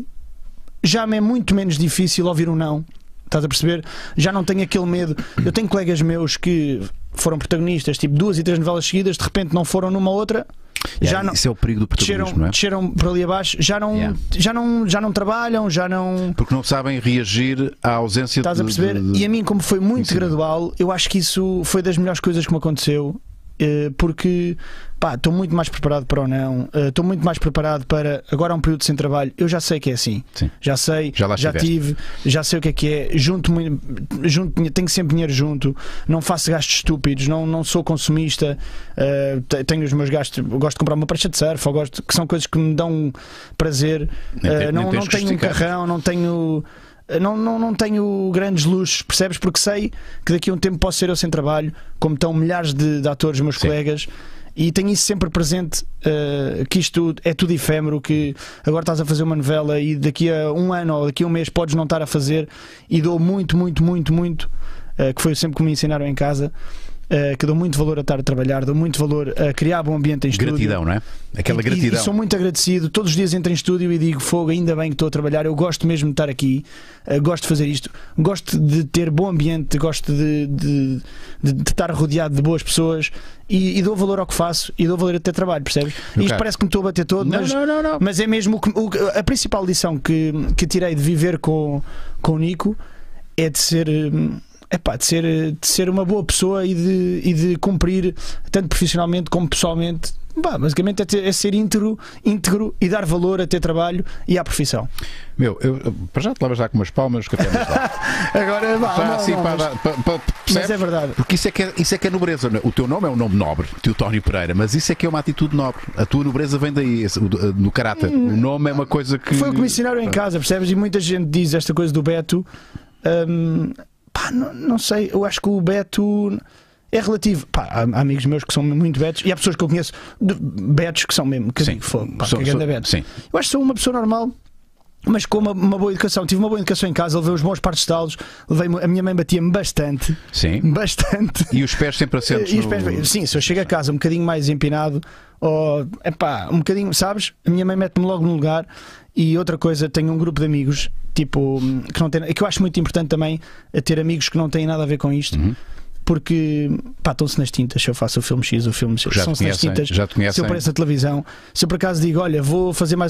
já me é muito menos difícil ouvir um não. Estás a perceber? Já não tenho aquele medo. Eu tenho colegas meus que foram protagonistas, tipo duas e três novelas seguidas, de repente não foram numa outra. Yeah, Já não, isso é o perigo do protagonismo, desceram, não é? desceram por ali abaixo, já não, Yeah. já, não, já não trabalham, já não. Porque não sabem reagir à ausência Estás de, a perceber? de- de- E a mim, como foi muito Sim. gradual, eu acho que isso foi das melhores coisas que me aconteceu. eh, Porque pá, estou muito mais preparado para o não, eh, estou muito mais preparado para agora um período sem trabalho. Eu já sei que é assim, Sim. já sei, Já lá estiveste. tive, já sei o que é que é. Junto, mui- junto tenho sempre dinheiro junto, não faço gastos estúpidos, não, não sou consumista, eh, te- tenho os meus gastos, eu gosto de comprar uma prancha de surf, ou gosto, que são coisas que me dão prazer. Nem Eh, te- nem não, tens não que tenho um justificar. carrão, não tenho. Não, não, não tenho grandes luxos, percebes? Porque sei que daqui a um tempo posso ser eu sem trabalho, como estão milhares de, de atores, meus Sim. colegas, e tenho isso sempre presente, uh, que isto é tudo efêmero, que agora estás a fazer uma novela e daqui a um ano ou daqui a um mês podes não estar a fazer, e dou muito, muito, muito, muito, uh, que foi sempre que me ensinaram em casa. Uh, que dou muito valor a estar a trabalhar, dou muito valor a criar bom ambiente em estúdio. Gratidão, não é? Aquela E- e- gratidão. E, sou muito agradecido. Todos os dias entro em estúdio e digo: fogo, ainda bem que estou a trabalhar. Eu gosto mesmo de estar aqui, uh, gosto de fazer isto, gosto de ter bom ambiente, gosto de, de, de- de estar rodeado de boas pessoas e, e dou valor ao que faço e dou valor a ter trabalho, percebes? Meu Isto caro. parece que me estou a bater todo, Não, mas, não, não, não. mas é mesmo o que- o que- a principal lição que, que tirei de viver com, com o Nico é de ser. hum, Epá, de, ser, de ser uma boa pessoa e de, e de cumprir tanto profissionalmente como pessoalmente. Pá, basicamente é, ter, é ser íntegro, íntegro e dar valor a ter trabalho e à profissão. Meu, eu, eu- para já te levas já com umas palmas que até mais lá. Agora vá, Já não, assim não, para, mas, dar- para, para, mas percebes? é verdade. Porque isso é, que é, isso é que é nobreza. não é? O teu nome é um nome nobre, tio Tónio Pereira, mas isso é que é uma atitude nobre. A tua nobreza vem daí, esse- o- no caráter. O nome é uma coisa que. Foi o que me ensinaram em casa, percebes? E muita gente diz esta coisa do Beto. hum, pá, não, não sei, eu acho que o Beto é relativo. Pá, há, há amigos meus que são muito betos e há pessoas que eu conheço de betos que são mesmo. Que Sim, digo, fogo, pá, sou- que grande sou- beto. sim. Eu acho que sou uma pessoa normal, mas com uma, uma boa educação. Tive uma boa educação em casa, levei os bons partes de talos, levei, a minha mãe batia-me bastante. Sim. Bastante. E os pés sempre assentos. E os no- pés- sim, se eu chego a casa um bocadinho mais empinado, ou epá, um bocadinho, sabes? A minha mãe mete-me logo no lugar. E outra coisa, tenho um grupo de amigos, tipo, que não tem, que eu acho muito importante também, a ter amigos que não têm nada a ver com isto. Uhum. Porque, pá, estão-se nas tintas. Se eu faço o filme X, o filme Já Y, te são-se nas conhecem, tintas. já te Se conhecem. eu apareço na televisão, se eu por acaso digo: olha, vou fazer mais.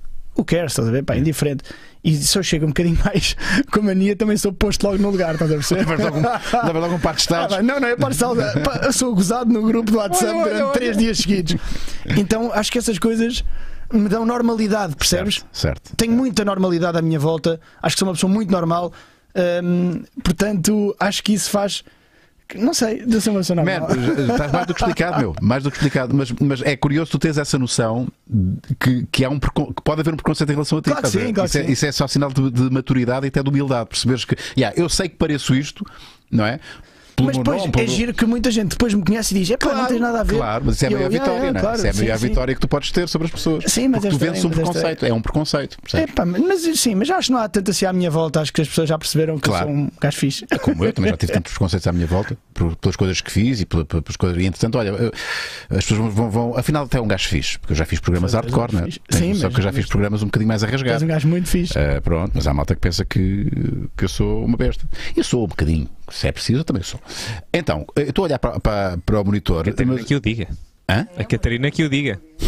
O que queres, estás a ver? Pá, indiferente. E se eu chego um bocadinho mais com mania, também sou posto logo no lugar, estás a perceber? Levas logo um- levas logo um par de Ah, estados. pá, não, não, eu, passo, pá, eu sou gozado no grupo do WhatsApp Olha, olha, durante olha. três dias seguidos. Então acho que essas coisas me dão normalidade, percebes? Certo, certo. Tenho muita normalidade à minha volta, acho que sou uma pessoa muito normal, hum, portanto acho que isso faz. Não sei, de ser uma pessoa normal. Man, já- estás mais do que explicado, meu. Mais do que explicado. Mas, mas é curioso tu teres essa noção que, que, há um, precon- que pode haver um preconceito em relação a ti. Claro que estás a ver? sim, claro isso, que é, sim. isso é só sinal de, de maturidade e até de humildade. Perceberes que, yeah, eu sei que pareço isto, não é? Pelo Mas meu depois nome, é pelo- giro que muita gente depois me conhece e diz: é pá, não tem nada a ver. Claro, mas isso é a E eu, maior "Yeah, vitória, yeah, não é? claro, Isso é a sim, maior sim." vitória que tu podes ter sobre as pessoas. Sim, mas Porque tu esta- vences um mas esta- preconceito. É um preconceito. É Percebes? pá, mas sim, mas acho que não há tanto assim à minha volta. Acho que as pessoas já perceberam que Claro. eu sou um gajo fixe. É como eu, também já tive tantos preconceitos à minha volta, por- pelas coisas que fiz e pela- pelas coisas. E entretanto, olha, eu- as pessoas vão, vão, vão. Afinal, até é um gajo fixe, porque eu já fiz programas Pois, hardcore, és um né? fixe. Tens Sim, noção mas- que eu já fiz mas- programas um bocadinho mais És arrasgados. um gajo muito fixe. Uh, pronto, mas há malta que pensa que, que eu sou uma besta. Eu sou um bocadinho, se é preciso, eu também sou. Então, eu estou a olhar para, para, para o monitor. A Catarina mas- que o diga. Hã? A Catarina que o diga.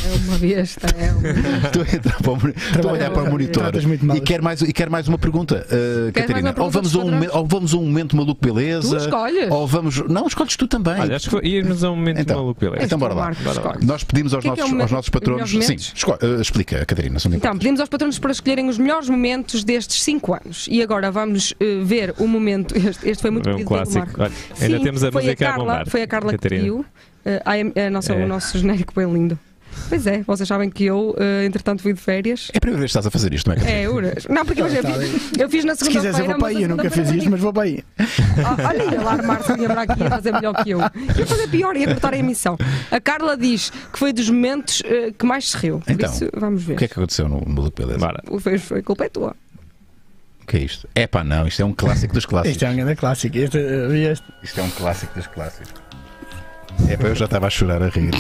É uma besta, é uma... Estou a, entrar para o moni- estou a olhar para o monitor Tratas muito mal. e quero mais, e quero mais uma pergunta, uh, Queres Catarina. mais uma Ou vamos, a um, pergunta, momen- ou vamos a um momento maluco beleza. Tu escolhes. Ou vamos. Não, escolhes tu também. Olha, acho que foi- íamos a um momento Então, maluco, beleza. então bora o lá. Marcos Bora lá. escolhe. Nós pedimos aos O que é que nossos, é o aos momento- nossos patronos. melhores Sim, momentos? esco- uh, explica, Catarina. Se não te Então, importas. pedimos aos patronos para escolherem os melhores momentos destes cinco anos. E agora vamos eh, ver o momento. Este, este foi muito É um pedido pelo clássico. Marco. Olha, ainda Sim, temos a foi música a Carla, bombar. Foi a Carla Catarina. que pediu. Eh, ai, a nossa, É. O nosso genérico bem lindo. Pois é, vocês sabem que eu, eh, entretanto, fui de férias. É a primeira vez que estás a fazer isto, não é, Catarina? É, Uras. Não, porque hoje eu, fiz, eu fiz na Se quiseres, eu segunda-feira. vou para aí. mas Eu a nunca fiz segunda-feira isto, mas vou para aí. Ah, olha, ia lá armar-se a para aqui a fazer melhor que eu. Ia fazer pior, ia cortar a emissão. A Carla diz que foi dos momentos eh, que mais se riu. Por Então, isso, vamos ver. O que é que aconteceu no Maluco Beleza? Bora. O fez foi culpa é tua. O que é isto? É pá, não, isto é um clássico dos clássicos. Isto é um grande clássico. Este, este. Isto é um clássico dos clássicos. É pá, eu já estava a chorar a rir.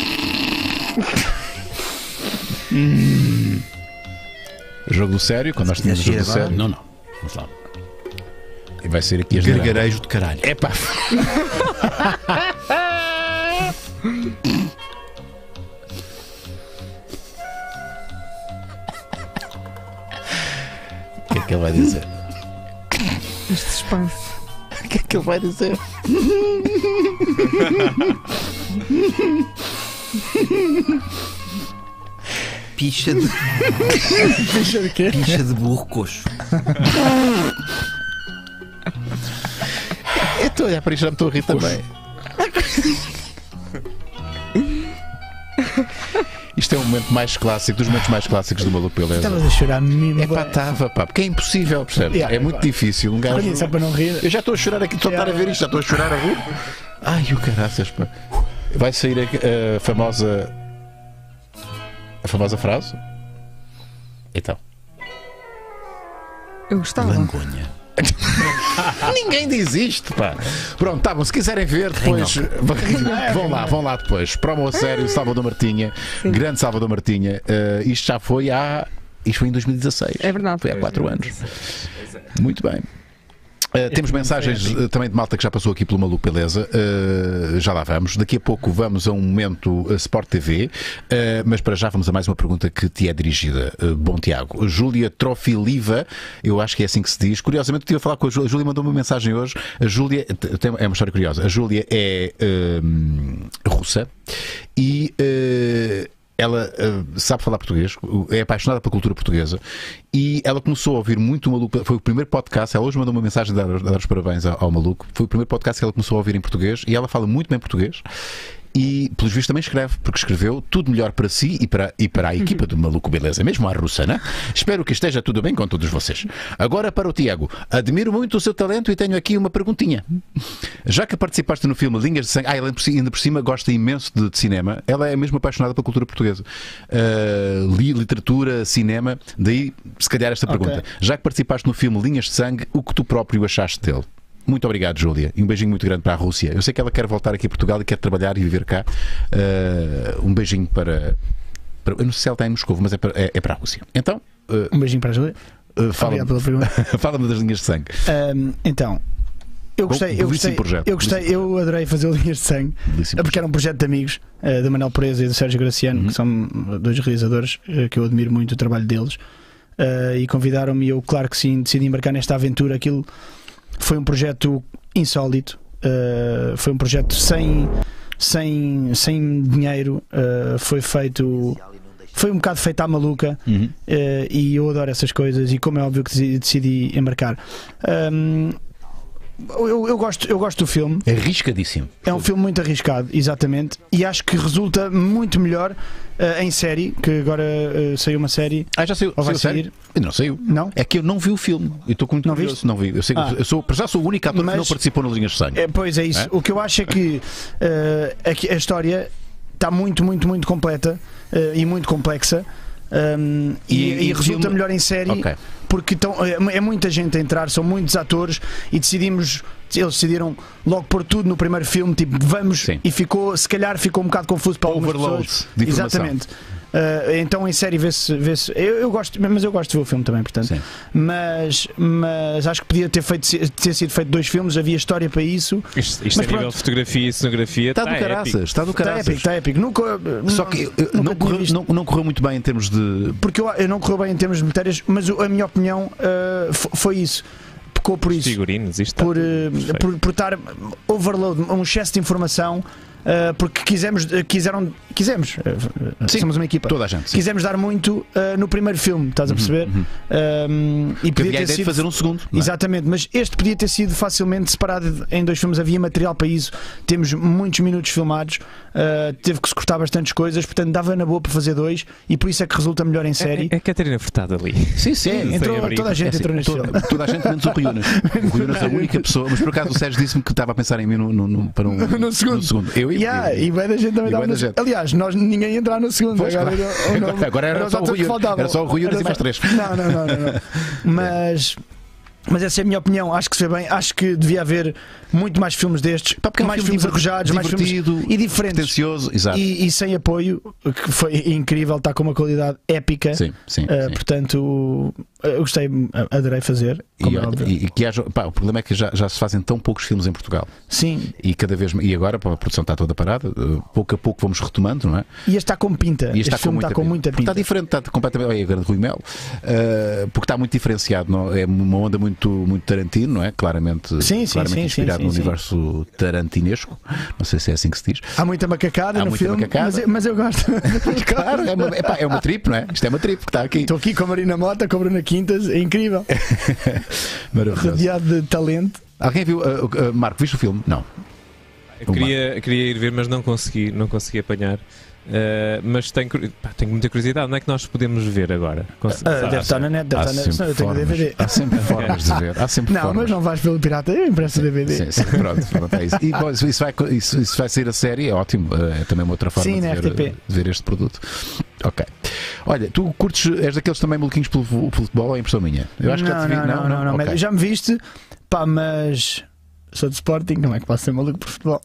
Hum. Jogo do sério, quando nós tínhamos o jogo do sério. Não, não. Vamos lá. E vai ser aqui as Gargarejo de caralho. É pá. O que é que ele vai dizer? Este suspense. O que é que ele vai dizer? Picha de, Deixa de quê? picha de burro coxo. Eu estou a olhar para isto, já me estou a rir também. Isto é o momento mais clássico, dos momentos mais clássicos do Maluco Beleza. Estavas a chorar mesmo. É pá, estava, pá, porque é impossível, percebe? Yeah, é muito claro. difícil. Um gajo. Para mim, só para não rir. Eu já estou a chorar aqui, estou a estar a ver isto, já estou a chorar a rir. Ai, o caraças, pá. Vai sair a, a famosa. A famosa frase? Então. Eu gostava. Langonha. Ninguém diz isto, pá. Pronto, tá bom. Se quiserem ver, depois vão lá, vão lá depois. Promo a sério, Salvador Martinha, Sim. grande Salvador Martinha. Uh, isto já foi há. Isto foi em dois mil e dezasseis. É verdade. Foi há quatro anos. Muito bem. Uh, temos mensagens uh, também de malta que já passou aqui pelo Maluco Beleza. Uh, já lá vamos. Daqui a pouco vamos a um momento uh, Sport T V. Uh, mas para já vamos a mais uma pergunta que te é dirigida. Uh, bom, Tiago. Júlia Trofiliva, eu acho que é assim que se diz. Curiosamente, eu estive a falar com a Júlia. A Júlia mandou uma mensagem hoje. A Júlia, tem, é uma história curiosa. A Júlia é uh, russa e. Uh, ela uh, sabe falar português, é apaixonada pela cultura portuguesa e ela começou a ouvir muito o Maluco. Foi o primeiro podcast. Ela hoje mandou uma mensagem a dar, a dar os parabéns ao, ao Maluco. Foi o primeiro podcast que ela começou a ouvir em português e ela fala muito bem português. E, pelos vistos, também escreve, porque escreveu tudo melhor para si e para, e para a equipa do Maluco Beleza, mesmo a russa, né? Espero que esteja tudo bem com todos vocês. Agora para o Tiago. Admiro muito o seu talento e tenho aqui uma perguntinha. Já que participaste no filme Linhas de Sangue, ah, ela ainda por cima gosta imenso de, de cinema, ela é mesmo apaixonada pela cultura portuguesa. Uh, li literatura, cinema, daí se calhar esta pergunta. Ok. Já que participaste no filme Linhas de Sangue, o que tu próprio achaste dele? Muito obrigado, Júlia. E um beijinho muito grande para a Rússia. Eu sei que ela quer voltar aqui a Portugal e quer trabalhar e viver cá. Uh, um beijinho para, para. Eu não sei se ela está em Moscou, mas é para, é, é para a Rússia. Então, uh, Um beijinho para a Júlia. uh, fala-me Obrigado pela pergunta. fala-me das linhas de sangue. Um, então, eu gostei, Bom, eu belíssimo gostei, projeto, eu gostei, eu adorei fazer o Linhas de Sangue, Belíssimo porque era um projeto de amigos, uh, do Manuel Pereza e do Sérgio Graciano, Uhum. que são dois realizadores uh, que eu admiro muito o trabalho deles, uh, e convidaram-me e eu, claro que sim, decidi embarcar nesta aventura. Aquilo foi um projeto insólito, uh, foi um projeto sem, sem, sem dinheiro, uh, foi feito... Foi um bocado feito à maluca, Uhum. uh, e eu adoro essas coisas e como é óbvio que decidi, decidi embarcar. Um, eu, eu, gosto, eu gosto do filme, Arriscadíssimo. é um filme muito arriscado, exatamente, e acho que resulta muito melhor uh, em série, que agora uh, saiu uma série. Ah, já saiu? Ou vai Saiu, sair? sério? Ainda não saiu. Não? É que eu não vi o filme. Eu estou com muito Não curioso. viste? Não vi. Eu, sei, Ah. eu sou, para já sou o único ator Mas- que não participou nas linhas de sangue. É, pois é isso. É? O que eu acho é que uh, aqui a história está muito, muito, muito completa uh, e muito complexa. Um, e, E- e e resulta filme- melhor em série, Ok. porque tão, é, é muita gente a entrar, são muitos atores e decidimos, eles decidiram logo pôr tudo no primeiro filme, tipo, vamos, Sim. e ficou, se calhar ficou um bocado confuso para algumas Overload pessoas. de informação. Exatamente. Uh, então em série vê-se. Vê-se eu, eu gosto, mas eu gosto de ver o filme também, portanto. Sim. Mas, mas acho que podia ter, feito, ter sido feito dois filmes, havia história para isso. Isto, isto Mas a nível pronto. de fotografia e cenografia Está do tá caraças, épico. está do Está caraças. épico, está épico. Nunca, Só que eu- eu nunca não, tinha correu, visto. não, não correu muito bem em termos de. Porque eu, eu não correu bem em termos de matérias, mas o- a minha opinião uh, f- foi isso. Pecou por isso. Figurinos, isto está Por, tudo uh, perfeito. por, por estar overload, um excesso de informação. Uh, porque quisemos, uh, quiseram, quisemos, uh, uh, Sim, somos uma equipa, Toda a gente. Sim. quisemos dar muito uh, no primeiro filme, estás a perceber? uhum. Um, e Porque havia a podia ter ideia de sido fazer um segundo. não é? Exatamente, mas este podia ter sido facilmente separado em dois filmes, havia material para isso, temos muitos minutos filmados, uh, teve que se cortar bastantes coisas, portanto dava na boa para fazer dois e por isso é que resulta melhor em série. É, é Catarina Furtado ali. Sim, sim. É, entrou, abrir. toda a gente É assim, entrou neste toda, filme. toda a gente menos o Rui Unas. O Rui Unas é a única pessoa. Mas por acaso o Sérgio disse-me que estava a pensar em mim no, no, no- para um, No segundo. Eu e Yeah, eu- e bem da gente também e estava bué da no- gente. Aliás, nós, ninguém ia entrar no segundo. Pois, agora, claro. era, o nome- Agora era os só o atores Rui que Unas. faltavam. Era só o Rui Unas Era e mais só- três. Não, não, não, não, não. Mas. Mas essa é a minha opinião, acho que se vê bem, acho que devia haver muito mais filmes destes, Pá, porque é um mais filme filmes divertido, arrojados, mais filmes divertido, e diferentes. pretencioso, exato. E, e sem apoio, que foi incrível, está com uma qualidade épica. Sim, sim. Uh, sim. portanto, eu gostei, adorei fazer. E, Como é olha, óbvio. e- e que haja, pá, o problema é que já, já se fazem tão poucos filmes em Portugal Sim, e cada vez e agora pá, a produção está toda parada, eh, pouco a pouco vamos retomando, não é? e este está com pinta. E Este, filme está com muita Porque está pinta. diferente, está completamente. Olha, agora de Rui Melo, eh, porque está muito diferenciado, não? É uma onda muito, muito Tarantino, não é? Claramente, Sim, sim, claramente sim, inspirado sim, no sim, universo tarantinesco. Não sei se é assim que se diz. Há muita macacada Há no muita filme, macacada. Mas, eu, mas eu gosto. Claro, é uma, epá, é uma trip, não é? Isto é uma trip que está aqui. Estou aqui com a Marina Mota, com a Bruna Quintas, é incrível. Maravilhoso. Rodeado de talento. Alguém viu, uh, uh, Marco, viste o filme? Não. Eu queria, queria ir ver, mas não consegui, não consegui apanhar. Uh, mas tenho, curi- pá, tenho muita curiosidade. Onde é que nós podemos ver agora? Cons- Ah, sabes? deve estar na net, deve Há estar na sempre senão eu tenho o D V D. formas, há sempre formas de ver. Há sempre Não, formas. mas não vais pelo pirata, eu empresto o D V D. Sim, sim, pronto, pronto, é isso. E bom, isso, isso vai, isso, isso vai ser a série, é ótimo. É também uma outra forma Sim, de, na ver, R T P. de ver este produto. Ok. Olha, tu curtes, és daqueles também maluquinhos pelo fu- futebol ou é impressão minha? Eu acho que já te vi. não, não, não, não, Ok. já me viste, pá, mas sou de Sporting, como é que posso ser maluco por futebol?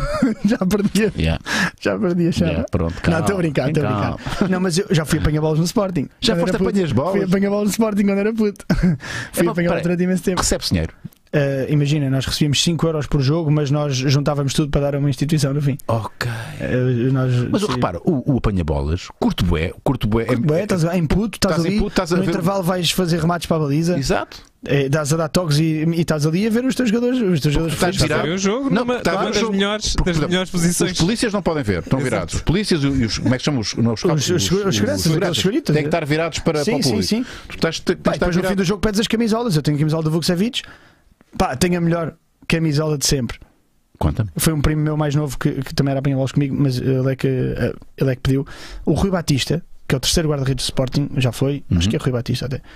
já perdi, a- Yeah, já perdi a chave. yeah, pronto, Não, calma, estou a brincar, estou a calma. brincar. Não, mas eu já fui apanhar bolas no Sporting. Já quando foste era puto. apanhar as bolas? Fui apanhar bolas no Sporting quando era puto. Fui pá, apanhar peraí. bolas durante imenso tempo. Recebe-se dinheiro. Uh, imagina, nós recebíamos cinco euros por jogo, mas nós juntávamos tudo para dar a uma instituição no fim. Ok. Uh, nós, Mas eu sim. reparo, o, o apanha-bolas, curto bué, curto bué. é- Bué, estás em puto, estás Estás em ali, puto, estás a no ver- intervalo vais fazer remates para a baliza, Exato. eh, dás a dar toques e, e estás ali a ver os teus jogadores, os teus jogadores estás preferidos. Está a ver o jogo Não, numa, está a ver numa o das, jogo. melhores, Porque, das por melhores exemplo, posições. Os polícias não podem ver, estão Exato. virados. Os polícias e os. Como é que chamam os. Não, os, Os- os segura- os seguranças, aqueles seguritas. Têm que estar virados para, Sim, para o sim, público. sim. Tu estás, tens, Pá, de estar depois no fim virado. do jogo pedes as camisolas. Eu tenho a camisola do Vukcevic, pá, tenho a melhor camisola de sempre. Conta-me. Foi um primo meu mais novo que, que também era apanhar bolas comigo, mas ele é, que, eh, ele é que pediu. O Rui Batista, que é o terceiro guarda-redes do Sporting, já foi, Uhum. acho que é Rui Batista até.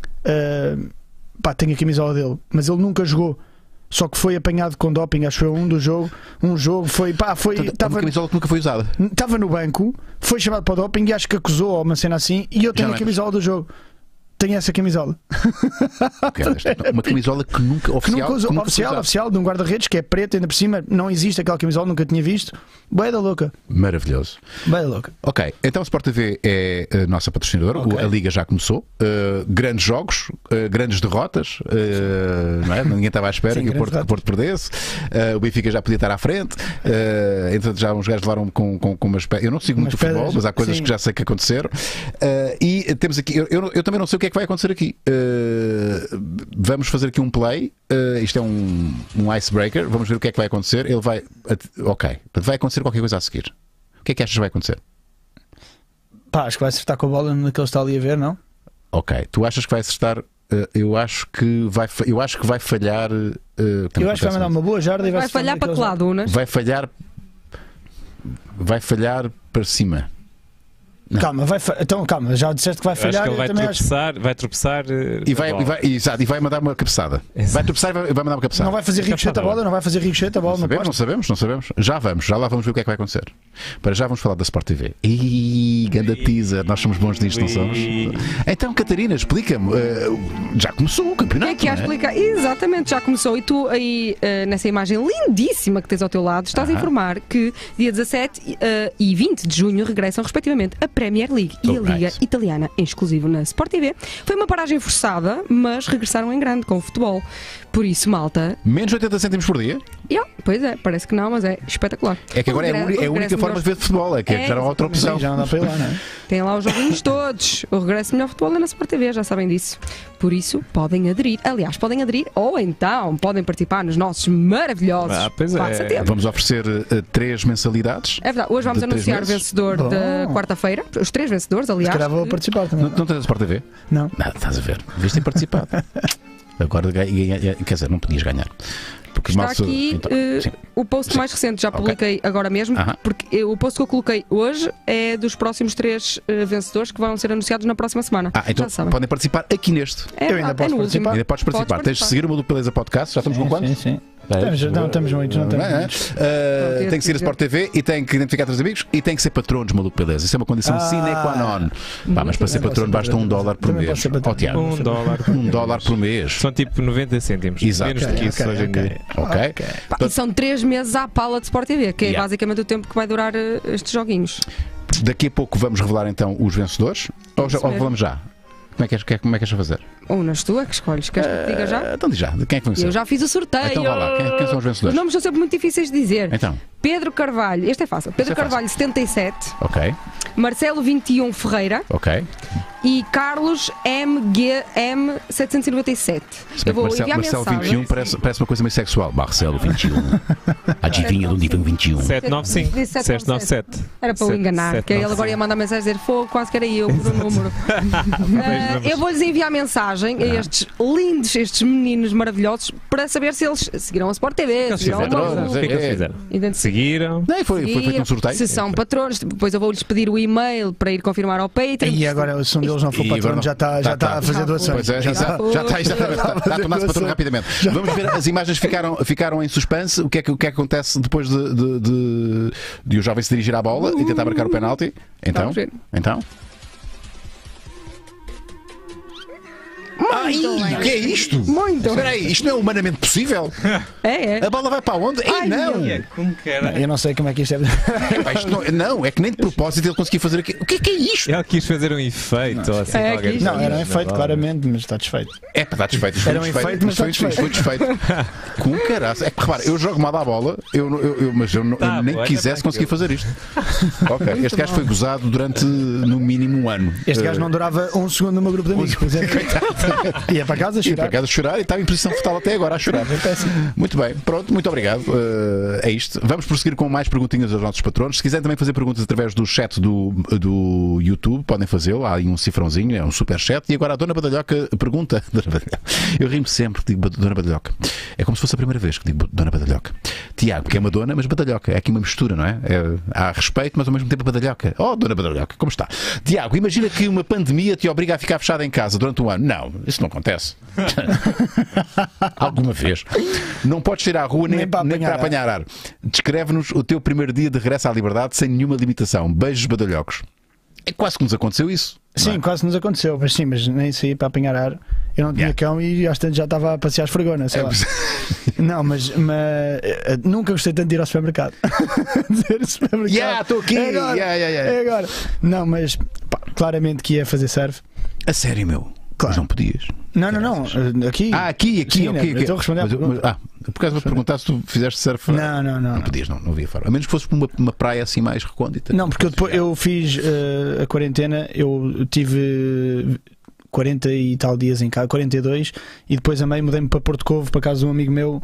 Uh, pá, tenho a camisola dele, mas ele nunca jogou. Só que foi apanhado com doping, acho que foi um do jogo. Um jogo foi, pá, foi. Portanto, é uma Estava camisola que nunca foi usada. estava no banco, foi chamado para o doping e acho que acusou ou uma cena assim. E eu tenho não a camisola do jogo. Tenho essa camisola. Ok, uma camisola que nunca. Que Oficial. nunca usou, que nunca foi oficial, usada. oficial, de um guarda-redes que é preto, ainda por cima. Não existe aquela camisola, nunca tinha visto. Boa da louca. Maravilhoso. Boa da louca. Ok, então o Sport T V é a nossa patrocinadora, Ok. o- a Liga já começou, uh, grandes jogos, uh, grandes derrotas, uh, não é? Ninguém estava à espera Sim, que, o grandes Porto, que o Porto perdesse, uh, o Benfica já podia estar à frente, uh, entretanto já uns gajos levaram com, com, com umas pedras. Eu não sigo Umas muito o futebol, pedras, mas há coisas sim. que já sei que aconteceram. Uh, e temos aqui, eu, eu, eu também não sei o que é que vai acontecer aqui. Uh, vamos fazer aqui um play, uh, isto é um, um icebreaker, vamos ver o que é que vai acontecer. Ele vai, ok, portanto, vai acontecer qualquer coisa a seguir. O que é que achas que vai acontecer? Pá, acho que vai acertar com a bola naquele está ali a ver, não? Ok, tu achas que vai acertar? Uh, eu acho que vai, fa- eu acho que vai falhar. Uh, Eu acho que vai mandar uma boa jarda e vai Vai acertar falhar para naqueles- que lado, Unas? Vai falhar. Vai falhar para cima. Não. Calma, vai fa... então calma, já disseste que vai Eu acho falhar. que ele eu vai também acho... tropeçar, vai tropeçar eh, E na vai, bola. e, vai, exato, e vai mandar uma cabeçada. Exato. Vai tropeçar e vai, vai mandar uma cabeçada. Não vai fazer ricochete a bola, não vai fazer ricochete a bola Não na sabemos, não costa. sabemos, não sabemos. Já vamos, já lá vamos ver o que é que vai acontecer. Para já vamos falar da Sport T V. Ih, ganda teaser, nós somos bons nisto, não somos? Então, Catarina, explica-me. uh, já começou o O que campeonato. é que há a não é? explicar? Exatamente, já começou. E tu aí, eh, nessa imagem lindíssima que tens ao teu lado, estás a Aham. informar que dia dezassete eh, e vinte de junho regressam, respectivamente, a Premier League e a Alright. Liga Italiana, em exclusivo na Sport T V. Foi uma paragem forçada, mas regressaram em grande com o futebol. Por isso, malta. Menos oitenta cêntimos por dia? Yeah, pois é, parece que não, mas é espetacular. É que agora é a, O uni- é a regresso única forma de ver futebol, é que É, já não há outra opção. Sim, já não dá para ir lá, não é? Tem lá os joguinhos todos. O regresso do melhor futebol é na Sport T V, já sabem disso. Por isso, podem aderir. Aliás, podem aderir ou então podem participar nos nossos maravilhosos Ah, pois é. passatempos. Vamos oferecer uh, três mensalidades. É verdade, hoje vamos De três anunciar o meses? vencedor Bom. da quarta-feira. Os três vencedores, Se aliás. calhar vou participar também. Não, não tens a Sport T V? Não. Nada, estás a ver. Devias ter participado. Agora, ganha- ganha- quer dizer, não podias ganhar. Porque Está mal se- aqui então, eh, sim. o post mais recente, já Ok. publiquei agora mesmo, Aham. porque eh, o post que eu coloquei hoje é dos próximos três eh, vencedores que vão ser anunciados na próxima semana. Ah, então já sabem. podem participar aqui neste. É, Eu ainda é posso no último. participar? Ainda podes participar. Podes Tens de seguir o Maluco Beleza Podcast. Já estamos com quantos? Sim, sim. Estamos, não, estamos muitos, não estamos É, é. muitos. Uh, tem que seguir a Sport T V e tem que identificar três amigos e tem que ser patrono de Maluco Beleza. Isso é uma condição Ah. sine qua non. Pá, mas para ser Também patrono posso ser basta um patrono. dólar por Também mês. posso ser patrono. Ó, Tiago, Um dólar. um dólar por mês. São tipo noventa cêntimos. Exato. Menos do que isso Ok, hoje em ok. dia. Ok? Pá, e são três meses à pala de Sport T V, que é Yeah. basicamente o tempo que vai durar eh, estes joguinhos. Daqui a pouco vamos revelar então os vencedores. Ou, já, Isso ou mesmo. revelamos já? Como é que és, que é- como é que és a fazer? Ou nas tu é que escolhes? Queres que te diga já? Uh, então diz já. De quem é que vai Eu vencer? já fiz o sorteio. Então vá lá. Quem, quem são os Os vencedores? nomes são sempre muito difíceis de dizer. Então, Pedro Carvalho, este é fácil. Pedro é fácil. Carvalho, setenta e sete. ok, Marcelo, vinte e um Ferreira. ok. E Carlos M G M setecentos e noventa e sete. Se bem Eu que vou Marcelo, enviar Marcelo mensagem. vinte e um parece, parece uma coisa meio sexual. Marcelo vinte e um. Adivinha de onde vem o vinte e um? sete nove cinco. Disse sete sete nove sete. Era para o Sete- enganar, sete que ele nove agora ia cinco. mandar mensagem a dizer fogo, quase que era eu por um número. Ah, eu vou-lhes enviar mensagem a estes lindos, estes meninos maravilhosos, para saber se eles seguiram a Sport T V, Eles seguiram fizeram. o Patronos, O que é que eles é. fizeram? Identificaram. Seguiram. Não, foi, foi feito um sorteio. Se são patronos, depois eu vou-lhes pedir o e-mail para ir confirmar ao Patreon. E agora, se um deles não for E patrono, agora- já está já Tá, está tá. a fazer Já doações. Pois é, já, Já já, foi. já está, já está, está, está, está a tornar-se patrão rapidamente. Vamos ver, as imagens ficaram, ficaram em suspense. O que, é que, o que é que acontece depois de, de, de, de o jovem se dirigir à bola e tentar marcar o penalti? Então, Vamos ver. então. Ai, o que é isto? Muito. Espera aí, isto não é humanamente possível? É, é. A bola vai para onde? Ei, Ai, não! Como que era? Eu não sei como é que isto é. Epá, isto não, não, é que nem de propósito ele conseguiu fazer aquilo. O que é que é isto? Ele quis fazer um efeito ou assim. É, qualquer quis. Não, coisa era um na efeito, bola. claramente, mas está desfeito. É para dar desfeito. Isto foi Era um efeito, mas Isto foi- está isto foi desfeito. Com caraça. É que repara, eu jogo mal à bola, eu, eu, eu- mas eu, não- Tá eu nem bom, quisesse ainda conseguir bem que fazer isto. Ok, este gajo foi gozado durante no mínimo um ano. Este Eh, gajo não durava um segundo no meu grupo de amigos, por exemplo. Ia para casa Ia chorar. para casa chorar e estava em posição fetal até agora a chorar. Muito bem, pronto, muito obrigado. Uh, é isto. Vamos prosseguir com mais perguntinhas aos nossos patronos. Se quiserem também fazer perguntas através do chat do, do YouTube, podem fazê-lo. Há aí um cifrãozinho, é um super chat. E agora a Dona Badalhoca pergunta. Dona Badalhoca. Eu rimo sempre que digo Dona Badalhoca. É como se fosse a primeira vez que digo Dona Badalhoca. Tiago, que é uma dona, mas Badalhoca. É aqui uma mistura, não é? É- há respeito, mas ao mesmo tempo Badalhoca. Oh, Dona Badalhoca, como está? Tiago, imagina que uma pandemia te obriga a ficar fechada em casa durante um ano. Não, isso não acontece. Alguma vez. Não podes sair à rua nem, Nem para nem para apanhar apanhar ar. Descreve-nos o teu primeiro dia de regresso à liberdade sem nenhuma limitação. Beijos badalhocos. É quase que nos aconteceu isso. não Sim, é? quase nos aconteceu, mas sim, mas nem saí para apanhar ar. Eu não tinha Yeah. cão e às tantas já estava a passear as fregonas, sei lá. Não, mas, mas eh, nunca gostei tanto de ir ao supermercado. Dizer supermercado. Yeah, estou aqui. É agora. Yeah, yeah, yeah. É agora. Não, mas pá, claramente que ia fazer surf. A sério, meu. Claro. Mas não podias. Não, não, não. eh, Aqui. Ah, aqui, aqui, Sim, ok. né? ok. Eu estou a responder à Mas eu- pergunta. mas- ah, por causa de perguntar se tu fizeste surf. Não, não, não. Não não. podias, não, não havia forma. A menos que fosse por uma, uma praia assim mais recôndita. Não, porque eu, depois, eu fiz eh, a quarentena, eu tive quarenta e tal dias em casa, quarenta e dois, e depois a meio mudei-me para Porto Covo, para casa de um amigo meu,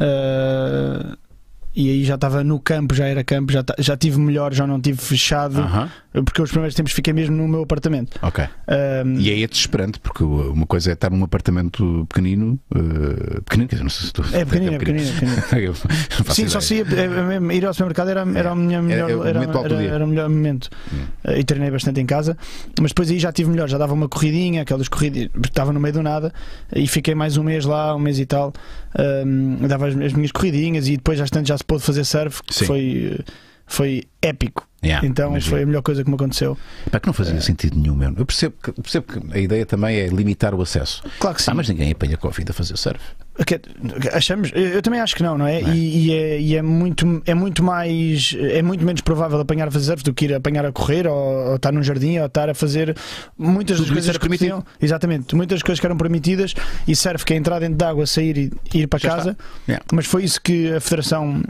eh, e aí já estava no campo, já era campo, já, ta- já tive melhor, já não tive fechado, Aham, porque os primeiros tempos fiquei mesmo no meu apartamento. ok. Um, E aí é desesperante, porque uma coisa é estar num apartamento pequenino, eh, pequenino, quer dizer, não sei se tu. É pequenino, é pequenino, é pequenino. Eu não faço Sim, só ideia. se ia, é, é mesmo, ir ao supermercado era, era, a minha melhor, é o era, momento alto do era, dia. era o melhor momento. Hum. Eh, E treinei bastante em casa, mas depois aí já tive melhor, já dava uma corridinha, aquelas corridas, porque estava no meio do nada, e fiquei mais um mês lá, um mês e tal, um, dava as, as minhas corridinhas e depois às tantas já se pôde fazer surf, que Sim. foi, foi épico. Yeah, Então imagino. foi a melhor coisa que me aconteceu. Pá, que não fazia sentido nenhum mesmo. Eu percebo que, percebo que a ideia também é limitar o acesso. Claro que sim. Ah, mas ninguém apanha Covid a fazer surf. Achamos, eu também acho que não, não é? Não é? E, e, é, e é, muito, é muito mais, é muito menos provável apanhar a fazer surf do que ir apanhar a correr ou, ou estar num jardim ou estar a fazer muitas Tudo das coisas que permitiam. Exatamente, muitas coisas que eram permitidas e surf que é entrar dentro de água, sair e ir para Já casa. Yeah. Mas foi isso que a Federação,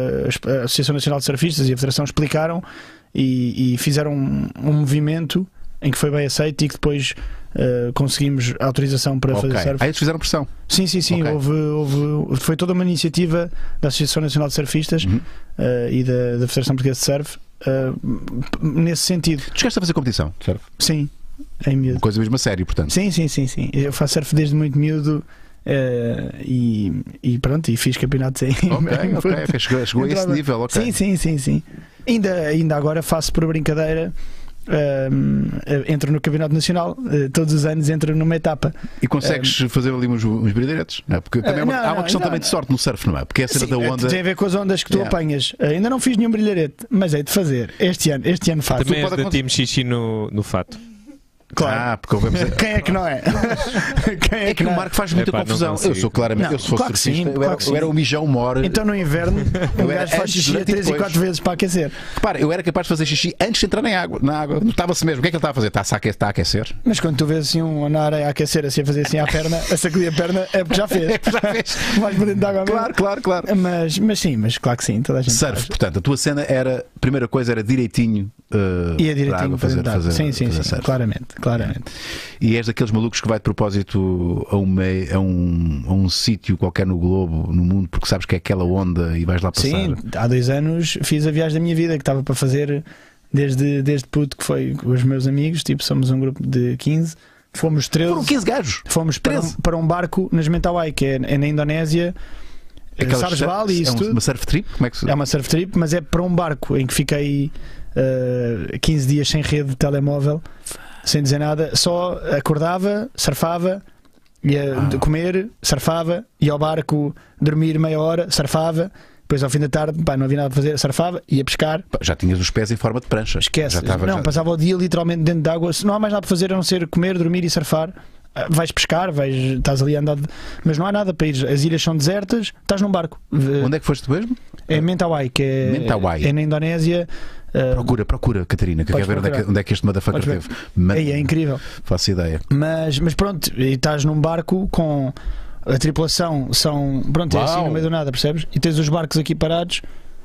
a Associação Nacional de Surfistas e a Federação explicaram e, e fizeram um, um movimento em que foi bem aceito e que depois uh, conseguimos a autorização para okay. fazer surf. Aí eles fizeram pressão. Sim, sim, sim. Okay. Houve, houve, foi toda uma iniciativa da Associação Nacional de Surfistas uhum. uh, e da, da Federação Portuguesa de Surf uh, nesse sentido. Tu chegaste a fazer competição, certo? Sim, em miúdo. Uma coisa mesmo a sério, portanto. Sim, sim, sim, sim. Eu faço surf desde muito miúdo. Uh, e, e pronto, e fiz campeonatos aí. Ok, ok, okay. Chegou, chegou a esse nível, ok. Sim, sim, sim, sim. Ainda, ainda agora faço por brincadeira. Uh, entro no Campeonato Nacional, uh, todos os anos entro numa etapa. E consegues uh, fazer ali uns, uns brilharetes? Não é? Porque também uh, não, há uma não, questão não, também não. de sorte no surf, não é? Porque é a cena Sim, da onda. Tem a ver com as ondas que tu yeah. apanhas. Uh, ainda não fiz nenhum brilharete, mas é de fazer. Este ano, este ano faço. Também Tu és pode da time xixi no, no fato. Claro. Ah, porque vamos dizer... Quem é que não é? Quem é, é que o Marco faz muita Epá, confusão. Eu sou claramente, não, eu se fosse claro surfista, sim, eu, claro era, que eu era o mijão mor. Então no inverno o gajo faz xixi a três e quatro vezes para aquecer. Repara, eu era capaz de fazer xixi antes de entrar na água. Na água. Notava-se mesmo. O que é que ele está a fazer? Está a, está a aquecer? Mas quando tu vês assim um na areia a aquecer, assim a fazer assim à perna, a sacudir a perna, é porque já fez. É porque já fez. Mais para dentro da água mesmo. Claro, claro, claro. Mas, mas sim, mas claro que sim, toda a gente Surf, faz. portanto, a tua cena era, a primeira coisa era direitinho. Uh, E é direitinho para para fazer, fazer, Sim, sim, fazer sim, surf. claramente, claramente. E és daqueles malucos que vai de propósito a, uma, a um, a um sítio qualquer no globo, no mundo, porque sabes que é aquela onda e vais lá passar. Sim, há dois anos fiz a viagem da minha vida que estava para fazer desde, desde puto, que foi com os meus amigos, tipo, somos um grupo de quinze, fomos treze. Foram quinze gajos. Fomos para um, para um barco nas Mentawai, que é, é na Indonésia. Aquelas Sabes, surf- vale isso é um- tudo. uma surf trip? Como é que se... É uma surf trip, mas é para um barco em que fiquei uh, quinze dias sem rede de telemóvel, sem dizer nada, só acordava, surfava, ia Ah. comer, surfava, ia ao barco dormir meia hora, surfava, depois ao fim da tarde, pá, não havia nada para fazer, surfava, ia pescar. Já tinhas os pés em forma de prancha. Esquece, Já estava, não, já... passava o dia literalmente dentro de água. Se não há mais nada para fazer a não ser comer, dormir e surfar, ah, vais pescar, vais, estás ali a andar, de... mas não há nada para ir. As ilhas são desertas, estás num barco. Onde é que foste mesmo? É Mentawai, que é, Mentawai. é na Indonésia. Uh, Procura, procura, Catarina, que eu Podes quero ver onde é que, procurar. onde é que este motherfucker Podes teve. Ma- é, é incrível. Faço ideia. Mas, mas pronto, e estás num barco com a tripulação, são. Pronto, é assim Uau. no meio do nada, percebes? E tens os barcos aqui parados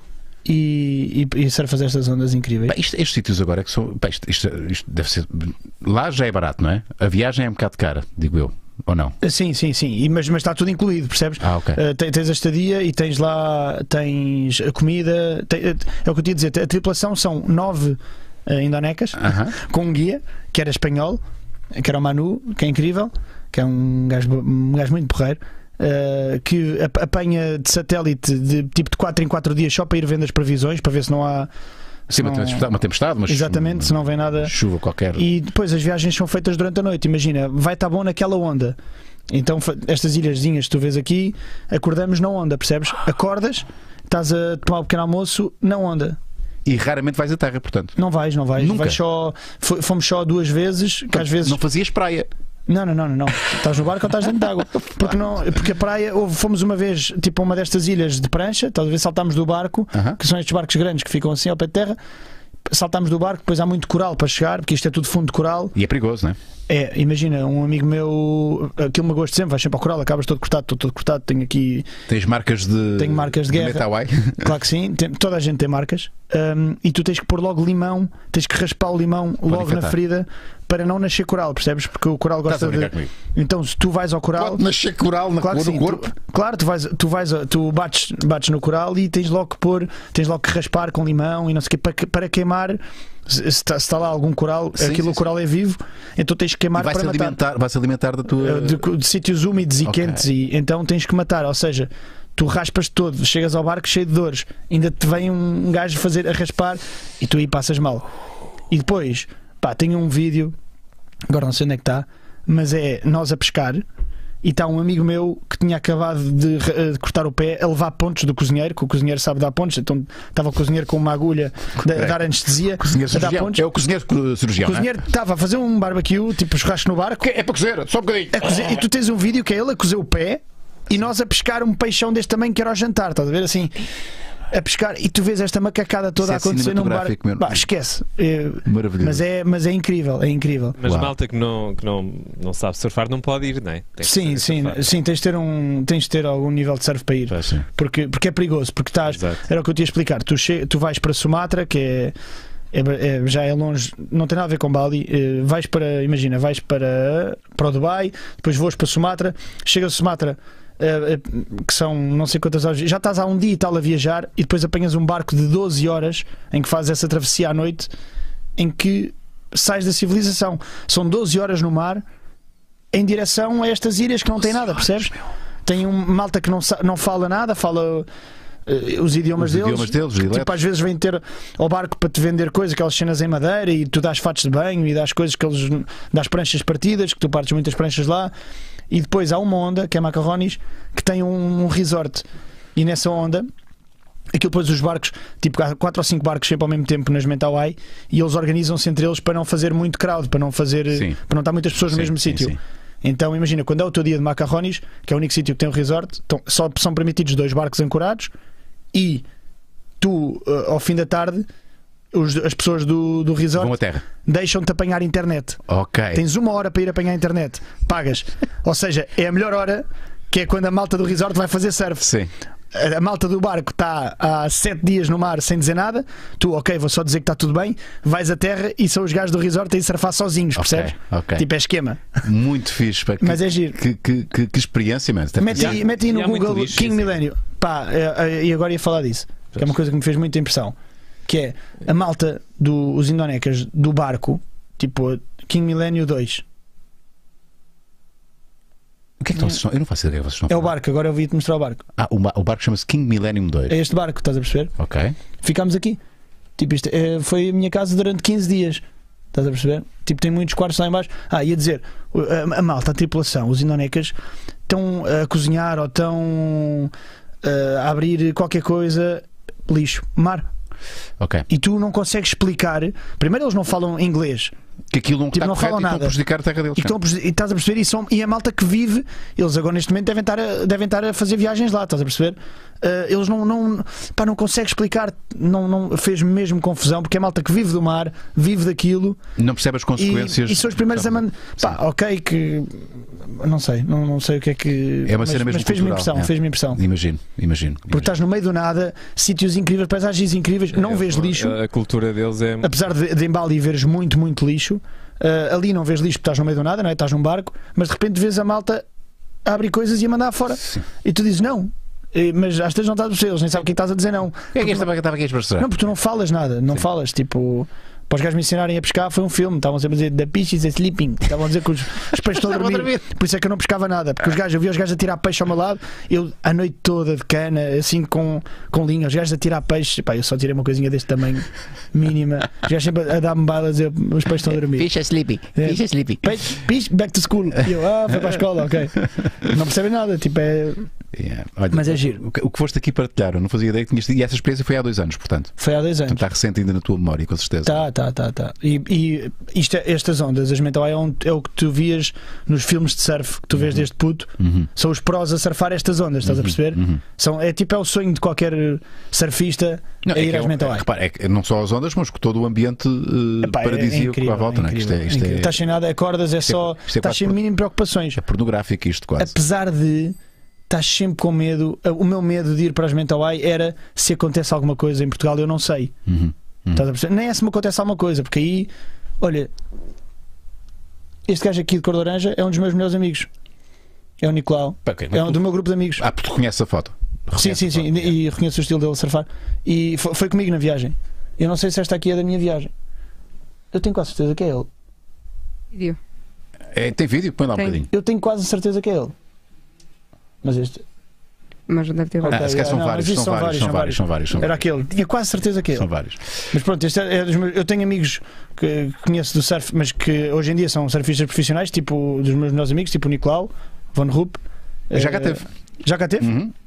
e, e, e surfas estas ondas incríveis. Pá, isto- estes sítios agora é que são. Pá, isto, isto- isto deve ser. Lá já é barato, não é? A viagem é um bocado cara, digo eu. Ou não? Sim, sim, sim. E, mas, mas está tudo incluído, percebes? Ah, ok. Uh, te- tens a estadia e tens lá tens a comida. Te- é o que eu te ia dizer. A tripulação são nove uh, indonecas Aham. com um guia que era espanhol, que era o Manu, que é incrível, que é um gajo, um gajo muito porreiro. Uh, que ap- apanha de satélite de tipo de quatro em quatro dias só para ir vendo as previsões para ver se não há. Sim, uma não- tempestade, uma tempestade, mas Exatamente, se não vem nada. chuva qualquer. E depois as viagens são feitas durante a noite. Imagina, vai estar bom naquela onda. Então, fa- estas ilhazinhas que tu vês aqui, acordamos na onda, percebes? Acordas, estás a tomar um pequeno almoço na onda. E raramente vais à terra, portanto. Não vais, não vais. Nunca? Vais só, f- fomos só duas vezes, que às vezes. Não fazias praia. Não, não, não, não, não. Estás no barco ou estás dentro de água? Porque, não, porque a praia, houve, fomos uma vez tipo a uma destas ilhas de prancha, estás a ver, saltámos do barco, Aham. que são estes barcos grandes que ficam assim ao pé de terra. Saltámos do barco, depois há muito coral para chegar, porque isto é tudo fundo de coral. E é perigoso, não é? É, imagina, um amigo meu, aquilo me gosto sempre, vais sempre ao coral, acabas todo cortado, estou todo cortado, tenho aqui, Tens marcas de. Tenho marcas de guerra. Mentawai. claro que sim, tem- toda a gente tem marcas, hum, e tu tens que pôr logo limão, tens que raspar o limão logo infectar. na ferida para não nascer coral, percebes? Porque o coral Estás a gosta de. brincar comigo? Então, se tu vais ao coral. Pode nascer coral na Claro que cor sim, do corpo. tu, claro, tu vais, tu, vais, tu bates, bates no coral e tens logo que pôr, tens logo que raspar com limão e não sei o quê para, que- para queimar. Se se está, se está lá algum coral, Sim, aquilo sim, o coral é vivo, então tens que E queimar vai-se para matar. alimentar, vai-se alimentar da tua. De, de sítios úmidos e Ok. quentes, e então tens que matar. Ou seja, tu raspas todo, chegas ao barco cheio de dores, ainda te vem um gajo fazer a raspar e tu aí passas mal. E depois, pá, tenho um vídeo, agora não sei onde é que está, mas é nós a pescar. E está um amigo meu que tinha acabado de, eh, de cortar o pé a levar pontos do cozinheiro, que o cozinheiro sabe dar pontos, então estava o cozinheiro com uma agulha de, a dar anestesia, Cozinheiro a dar cirurgião. pontos. É o cozinheiro cru- cirurgião. O cozinheiro estava a fazer um barbecue, tipo churrasco no barco, não é? É para cozer, só um bocadinho. a cozer, e tu tens um vídeo que é ele a cozer o pé e nós a pescar um peixão deste tamanho que era ao jantar, estás a ver assim? A pescar, e tu vês esta macacada toda a Isso é acontecer num bar. cinematográfico mesmo. Bah, esquece. É, Maravilhoso. mas, é, mas é incrível, é incrível. Mas Uau. malta que, não, que não, não sabe surfar não pode ir, não é? Tem que Sim, saber sim, surfar. sim, tens de ter um, tens de ter algum nível de surf para ir. Vai, sim. Porque, porque é perigoso, porque estás. Exato. Era o que eu te ia explicar. Tu, che, tu vais para Sumatra, que é, é, é- já é longe, não tem nada a ver com Bali. eh, vais para, imagina, vais para, para o Dubai, depois voas para Sumatra, chegas a Sumatra, eh, eh, que são não sei quantas horas, já estás há um dia e tal a viajar, e depois apanhas um barco de doze horas em que fazes essa travessia à noite, em que sais da civilização. São doze horas no mar em direção a estas ilhas que não têm nada, percebes? Tem um malta que não, sa- não fala nada, fala eh, os idiomas Os deles. idiomas deles, os Tipo, dialetos. às vezes vêm ter ao barco para te vender coisas, aquelas cenas em madeira, e tu dás fatos de banho e dás coisas que eles dás pranchas partidas, que tu partes muitas pranchas lá. E depois há uma onda, que é Macarronis, que tem um, um resort. E nessa onda, aquilo depois os barcos, tipo há quatro ou cinco barcos sempre ao mesmo tempo nas Mentawai, e eles organizam-se entre eles para não fazer muito crowd, para não fazer, Sim. para não estar muitas pessoas no Sim, mesmo sim, sítio. sim. Então imagina, quando é o teu dia de Macarronis, que é o único sítio que tem um resort, então, só são permitidos dois barcos ancorados, e tu, eh, ao fim da tarde, os- as pessoas do, do resort Vão à terra. deixam-te apanhar internet. Ok. Tens uma hora para ir apanhar internet, pagas. Ou seja, é a melhor hora, que é quando a malta do resort vai fazer surf. Sim. A malta do barco está há sete dias no mar sem dizer nada. Tu, ok, vou só dizer que está tudo bem. Vais à terra e são os gajos do resort a ir surfar sozinhos, Ok, percebes? ok. Tipo, é esquema. Muito fixe. Pá. Que, Mas é giro. Que, que, que, que experiência, mano. Mete aí, E há- mete aí e no há muito Google lixo, King sim. Millennium. Pá, eh, eh, e agora ia falar disso. Que é uma coisa que me fez muita impressão. Que é a malta dos indonecas do barco, tipo King Millennium dois. O que é que estão, vocês estão- eu não faço ideia. Vocês estão a É o falar. barco, agora eu vi-te mostrar o barco. Ah, o, ba- o barco chama-se King Millennium dois. É este barco, estás a perceber? Ok. Ficámos aqui. Tipo, isto eh, foi a minha casa durante quinze dias. Estás a perceber? Tipo, tem muitos quartos lá em baixo. Ah, ia dizer, o- a, a malta, a tripulação, os indonecas estão a cozinhar ou estão eh, a abrir qualquer coisa, lixo, mar. Ok. E tu não consegues explicar. Primeiro, eles não falam inglês. Que aquilo não Tipo, está não correto falam e estão a nada. prejudicar a terra deles. E, estão a perce- e estás a perceber? E, são, e a malta que vive, eles agora neste momento devem estar a, devem estar a fazer viagens lá, estás a perceber? Ah, eles não, não, pá, não conseguem explicar, não, não fez-me mesmo confusão, porque é malta que vive do mar, vive daquilo, Não percebe as e, consequências. e são os primeiros a mandar. Pá, ok, que não sei, não, não sei o que é que. É uma mas, cena mesmo mas fez-me cultural, impressão, é. fez-me impressão. Imagino, imagino. Porque estás no meio do nada, sítios incríveis, paisagens incríveis, não É, vês lixo. A, a cultura deles é. Apesar de, de em Bali veres muito, muito lixo, ah, ali não vês lixo porque estás no meio do nada, não é? Estás num barco, mas de repente vês a malta a abrir coisas e a mandar fora. Sim. E tu dizes não. E- mas às vezes não estás a perceber, eles nem sabem o que é que estás a dizer não. O que é que esta vaca estava aqui a expressar? Não, porque tu não falas nada, não falas. Tipo, para os gajos me ensinarem a pescar foi um filme, estavam sempre a dizer The fish is sleeping. Estavam a dizer que os, os peixes estão a Estavam a dormir. Por isso é que eu não pescava nada, porque os gajos, eu via os gajos a tirar peixe ao meu lado, eu a noite toda de cana, assim com, com linha, os gajos a tirar peixe. Pá, eu só tirei uma coisinha deste tamanho, mínima. Os gajos sempre a dar-me baila a dizer os peixes estão a dormir. Fish is sleeping. É. Fish is sleeping. Peixe, fish, back to school. E eu, ah, foi para a escola, ok. Não percebem nada, tipo, é. Yeah. Olha, Mas é giro. O que, o que foste aqui partilhar, eu não fazia ideia que tinhas tido. E essa experiência foi há dois anos, portanto. Foi há dois anos. Portanto, está recente ainda na tua memória, com certeza. Tá, tá, tá, tá. E, e isto é- estas ondas, as Mentawai, é, um- é o que tu vias nos filmes de surf que tu vês deste puto. Uhum. São os prós a surfar estas ondas, estás a perceber? Uhum. São, é tipo é o sonho de qualquer surfista Não, a é ir que é às um- Mentawai. é, repara, é que não só as ondas, mas com todo o ambiente eh, Epá, é- é paradisíaco incrível, à volta, é não é? Que isto é, incrível, isto é incrível. é, Estás sem nada, acordas, é isto é- só. isto é Estás quase sem por- mínimo preocupações. é pornográfico isto quase. Apesar de estás sempre com medo, o meu medo de ir para as Mentawai era se acontece alguma coisa em Portugal, eu não sei. Uhum. Uhum. Estás a perceber? Nem é se me acontece alguma coisa, porque aí, olha, este gajo aqui de cor de laranja é um dos meus melhores amigos. É o Nicolau. Pá, ok, mas É um tu- do meu grupo de amigos. Ah, porque tu conheces a foto. Sim, Reconheces sim, a sim. foto. E, e reconheço o estilo dele a surfar. E foi, foi comigo na viagem. Eu não sei se esta aqui é da minha viagem. Eu tenho quase certeza que é ele. Vídeo. É, tem vídeo? Põe lá um Tem. bocadinho. Eu tenho quase certeza que é ele. Mas este. Mas não deve ter Ok, vários. Ah, se calhar são não, mas vários, isso são vários, são vários, são vários. são Era vários. aquele. Tinha quase certeza que é São ele. vários. Mas pronto, este é, é dos meus, eu tenho amigos que conheço do surf, mas que hoje em dia são surfistas profissionais, tipo dos meus melhores amigos, tipo o Nicolau, Von Rupp. Já cá Eh, teve. Já cá teve? Uhum.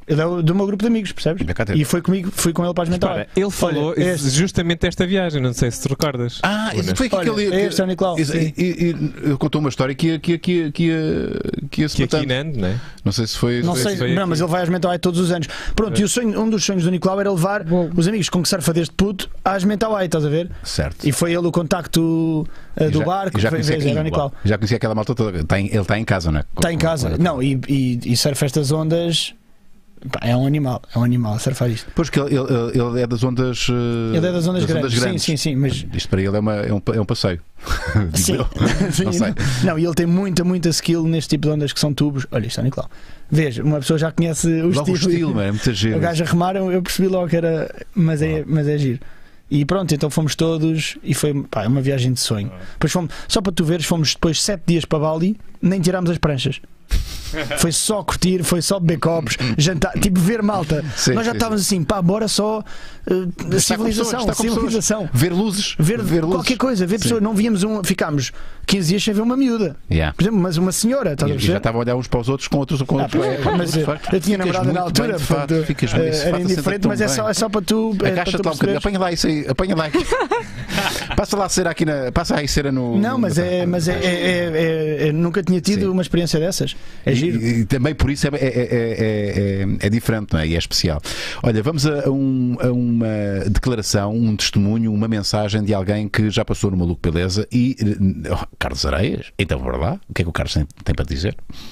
Ele é o- do meu grupo de amigos, percebes? Vem cá ter. E foi comigo, fui com ele para as Mental Para, Eye. ele falou Olha, este- justamente desta viagem, não sei se te recordas. Ah, isso foi aqui Olha, que ele. é este é o Nicolau, Isso- sim. e- e- e- Ele contou uma história que ia, que ia, que ia, que ia, que ia se Que aqui matando. Nando, não é? Não sei se foi. Não foi- sei, foi não, aqui. mas ele vai às Mental Eye todos os anos. Pronto, e o sonho, um dos sonhos do Nicolau era levar os amigos com que surfa desde puto às Mental Eye, estás a ver? Certo. E foi ele o contacto uh, E do já- barco, e já foi, conhecia, vês, era o ih, Nicolau. já conhecia aquela malta toda. Está em- ele está em casa, não é? Está em casa. Não, e, e, e surfa estas ondas. Pá, é um animal, é um animal a surfar isto. Pois que ele, ele, ele é das ondas. eh, Ele é das ondas grandes. Sim, sim, sim, mas Isto para ele é, uma, é, um, é um passeio. Digo sim. eu. Sim, Não sei. Não, e ele tem muita, muita skill neste tipo de ondas que são tubos. Olha, isto é o Nicolau. Veja, uma pessoa já conhece o Logo o estilo. estilo, mano, é muito giro. O gajo a remar, eu eu percebi logo que era. Mas é, mas é giro. E pronto, então fomos todos e foi pá, uma viagem de sonho. Depois fomos, só para tu veres, fomos depois sete dias para Bali, nem tirámos as pranchas. Foi só curtir, foi só beber copos, jantar, tipo ver malta. Sim, Nós já sim, estávamos assim, pá, bora só uh, Estar com pessoas, civilização, estar com pessoas. civilização. Ver luzes. Ver, ver luzes. qualquer coisa, ver Sim. pessoas, não víamos um, ficámos quinze dias sem ver uma miúda. Yeah. Por exemplo, mas uma senhora, estás a E, e já perceber? estavam a olhar uns para os outros com outros com Ah, outros. pá, É, mas de eu, facto. eu tinha Ficas namorada na muito bem altura, de fato, portanto, ficas bem, eh, esse era fato indiferente, senta-te mas é tão só, bem. é só para tu. é para tu Agacha-te lá um bocadinho, perceberes. apanha lá isso aí, apanha lá aqui. Passa lá a cera aqui na. Passa aí cera no. Não, mas é, mas é, é, é- é- é- nunca tinha tido Sim. uma experiência dessas. É giro. E, e também por isso é, é, é, é, é- é diferente, não é? E é especial. Olha, vamos a, um- a uma declaração, um testemunho, uma mensagem de alguém que já passou no Maluco Beleza e. oh, Carlos Areias, então bora lá. O que é que o Carlos tem, tem para dizer?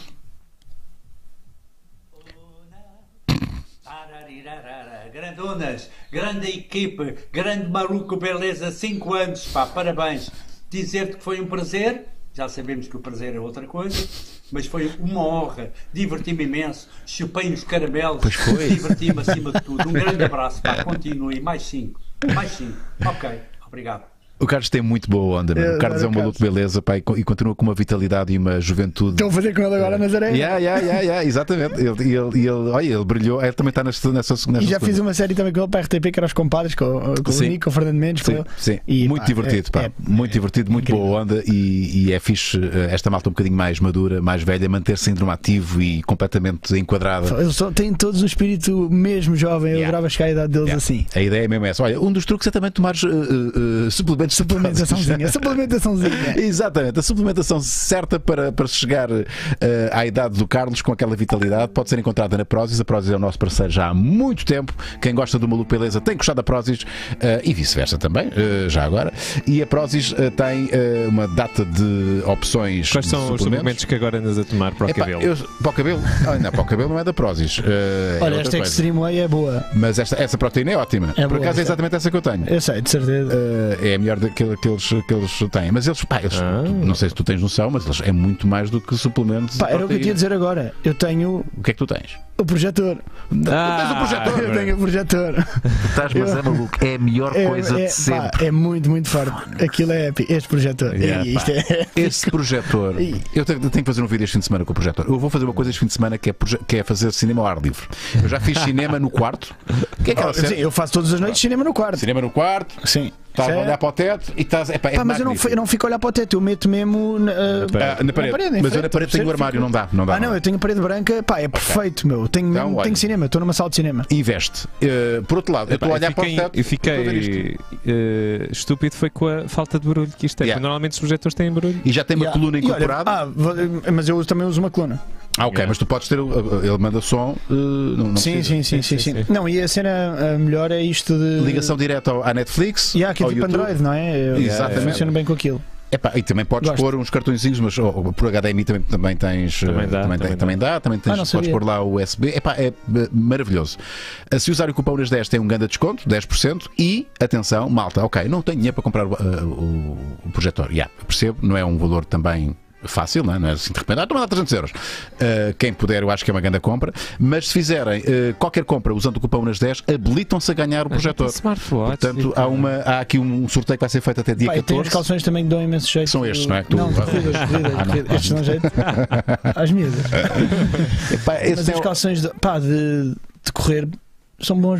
Tararirarara, Grandonas, grande equipe, grande Maluco Beleza, cinco anos, pá, parabéns. Dizer-te que foi um prazer, já sabemos que o prazer é outra coisa, mas foi uma honra, diverti-me imenso, chupei os caramelos, Pois foi. diverti-me acima de tudo. Um grande abraço, pá, continue, mais cinco, mais cinco, ok, obrigado. O Carlos tem muito boa onda, mano. É, O Carlos é um adoro o maluco beleza, pá, e co- e continua com uma vitalidade e uma juventude. Estão a fazer com ele agora, Nazaré. Yeah, yeah, yeah, yeah, exatamente. Ele, ele, ele, olha, ele brilhou. Ele também está nessa, nessa, nessa E já segunda. fiz uma série também com ele para a R T P, que era os compadres, com, com o Sim. Nico, com o Fernando Mendes. com Sim, ele. sim. E, muito pá, divertido, é- pá. é- muito divertido, muito incrível. boa onda e, e é fixe eh, esta malta um bocadinho mais madura, mais velha, manter-se em drama ativo e completamente enquadrada. Eles só têm todos o espírito mesmo jovem. Eu Yeah. adorava chegar à idade deles Yeah. assim. A ideia é mesmo essa. Olha, um dos truques é também tomar uh, uh, suplementos Suplementaçãozinha. Suplementaçãozinha. Exatamente, a suplementação certa para, para chegar uh, à idade do Carlos com aquela vitalidade pode ser encontrada na Prozis. A Prozis é o nosso parceiro já há muito tempo. Quem gosta do Maluco Beleza tem gostado da Prozis uh, e vice-versa também, uh, já agora. E a Prozis uh, tem uh, uma data de opções. Quais de são os suplementos que agora andas a tomar para o Epá, cabelo? eu- para o cabelo? Ah, não, para o cabelo não é da Prozis. uh, é Olha, outra esta coisa. Extreme Whey é boa. Mas esta, essa proteína é ótima. É Por boa, acaso é essa. exatamente essa que eu tenho. Eu sei, de certeza. Uh, é a melhor daquilo que eles, que eles têm. Mas eles, pá, eles Ah. não sei se tu tens noção, mas eles é muito mais do que suplementos. Pá, de era o que eu tinha a proteína. dizer agora. Eu tenho O que é que tu tens? o projetor. tens o projetor. Eu tenho o projetor. Tu estás, mas é maluco. É a melhor É, coisa é, de sempre. pá, é muito, muito forte. Aquilo é épico. Este projetor. Yeah, E isto é. Esse projetor, Ih. eu tenho, eu tenho que fazer um vídeo este fim de semana com o projetor. Eu vou fazer uma coisa este fim de semana que é, proje- que é fazer cinema ao ar livre. Eu já fiz cinema no quarto. Que é aquela Sim, cena? eu faço todas as noites cinema no quarto. Cinema no quarto, Sim. estás a Isso é- olhar para o teto e estás. Epá, é Pá, mas eu não, magnífico. fi- eu não fico a olhar para o teto, eu meto mesmo na, uh, Ah, na parede. em Mas eu na frente, parede tenho o percebes? armário, não dá. Não dá Ah, não, eu tenho parede branca, pá, é perfeito, meu. Tenho, Então, mesmo- olha. tenho cinema, estou numa sala de cinema. Investe. Uh, por outro lado, eu estou a olhar eu para o fiquei, teto. eu estou a ver isto. fiquei eh, estúpido foi com a falta de barulho que isto é. Yeah. Normalmente os projetores têm barulho. E já tem uma Yeah. coluna E olha, incorporada. ah, vou- mas eu também uso uma coluna. Ah, ok, Yeah. mas tu podes ter. o- Ele manda som. uh, não, não Sim, precisa. sim, sim, sim, sim, sim. sim. Não, e a cena a melhor é isto de. Ligação direta ao- à Netflix. E há aqui ao tipo YouTube. Android, não é? Eu- Exatamente. Funciona bem com aquilo. Epá, e também podes Gosto. pôr uns cartõezinhos, mas oh, oh, por H D M I também, também tens. Também uh, dá, também, também tem- também dá. Também tens, Ah, não podes sabia. pôr lá o U S B. Epá, é uh, maravilhoso. Uh, se usar o cupom nas dez tem um grande desconto, dez por cento. E, atenção, malta, ok, não tenho dinheiro para comprar uh, o, o projetor. Yeah, percebo, não é um valor também fácil, não é? Não é assim de repente, ah, toma lá trezentos euros. Uh, quem puder, eu acho que é uma grande compra. Mas se fizerem uh, qualquer compra usando o cupom nas dez, habilitam-se a ganhar o projetor. Smartwatch. Portanto, há, uma, há aqui um sorteio que vai ser feito até dia Pá, e tem os catorze. calções também que dão imenso jeito. São estes, não é? Que tu- Não, de corridas, de corridas, Ah, não. de corridas. Estes dão jeito às miúdas. Epá, esse Mas é os o- calções de, pá, de, de correr são bons, meu.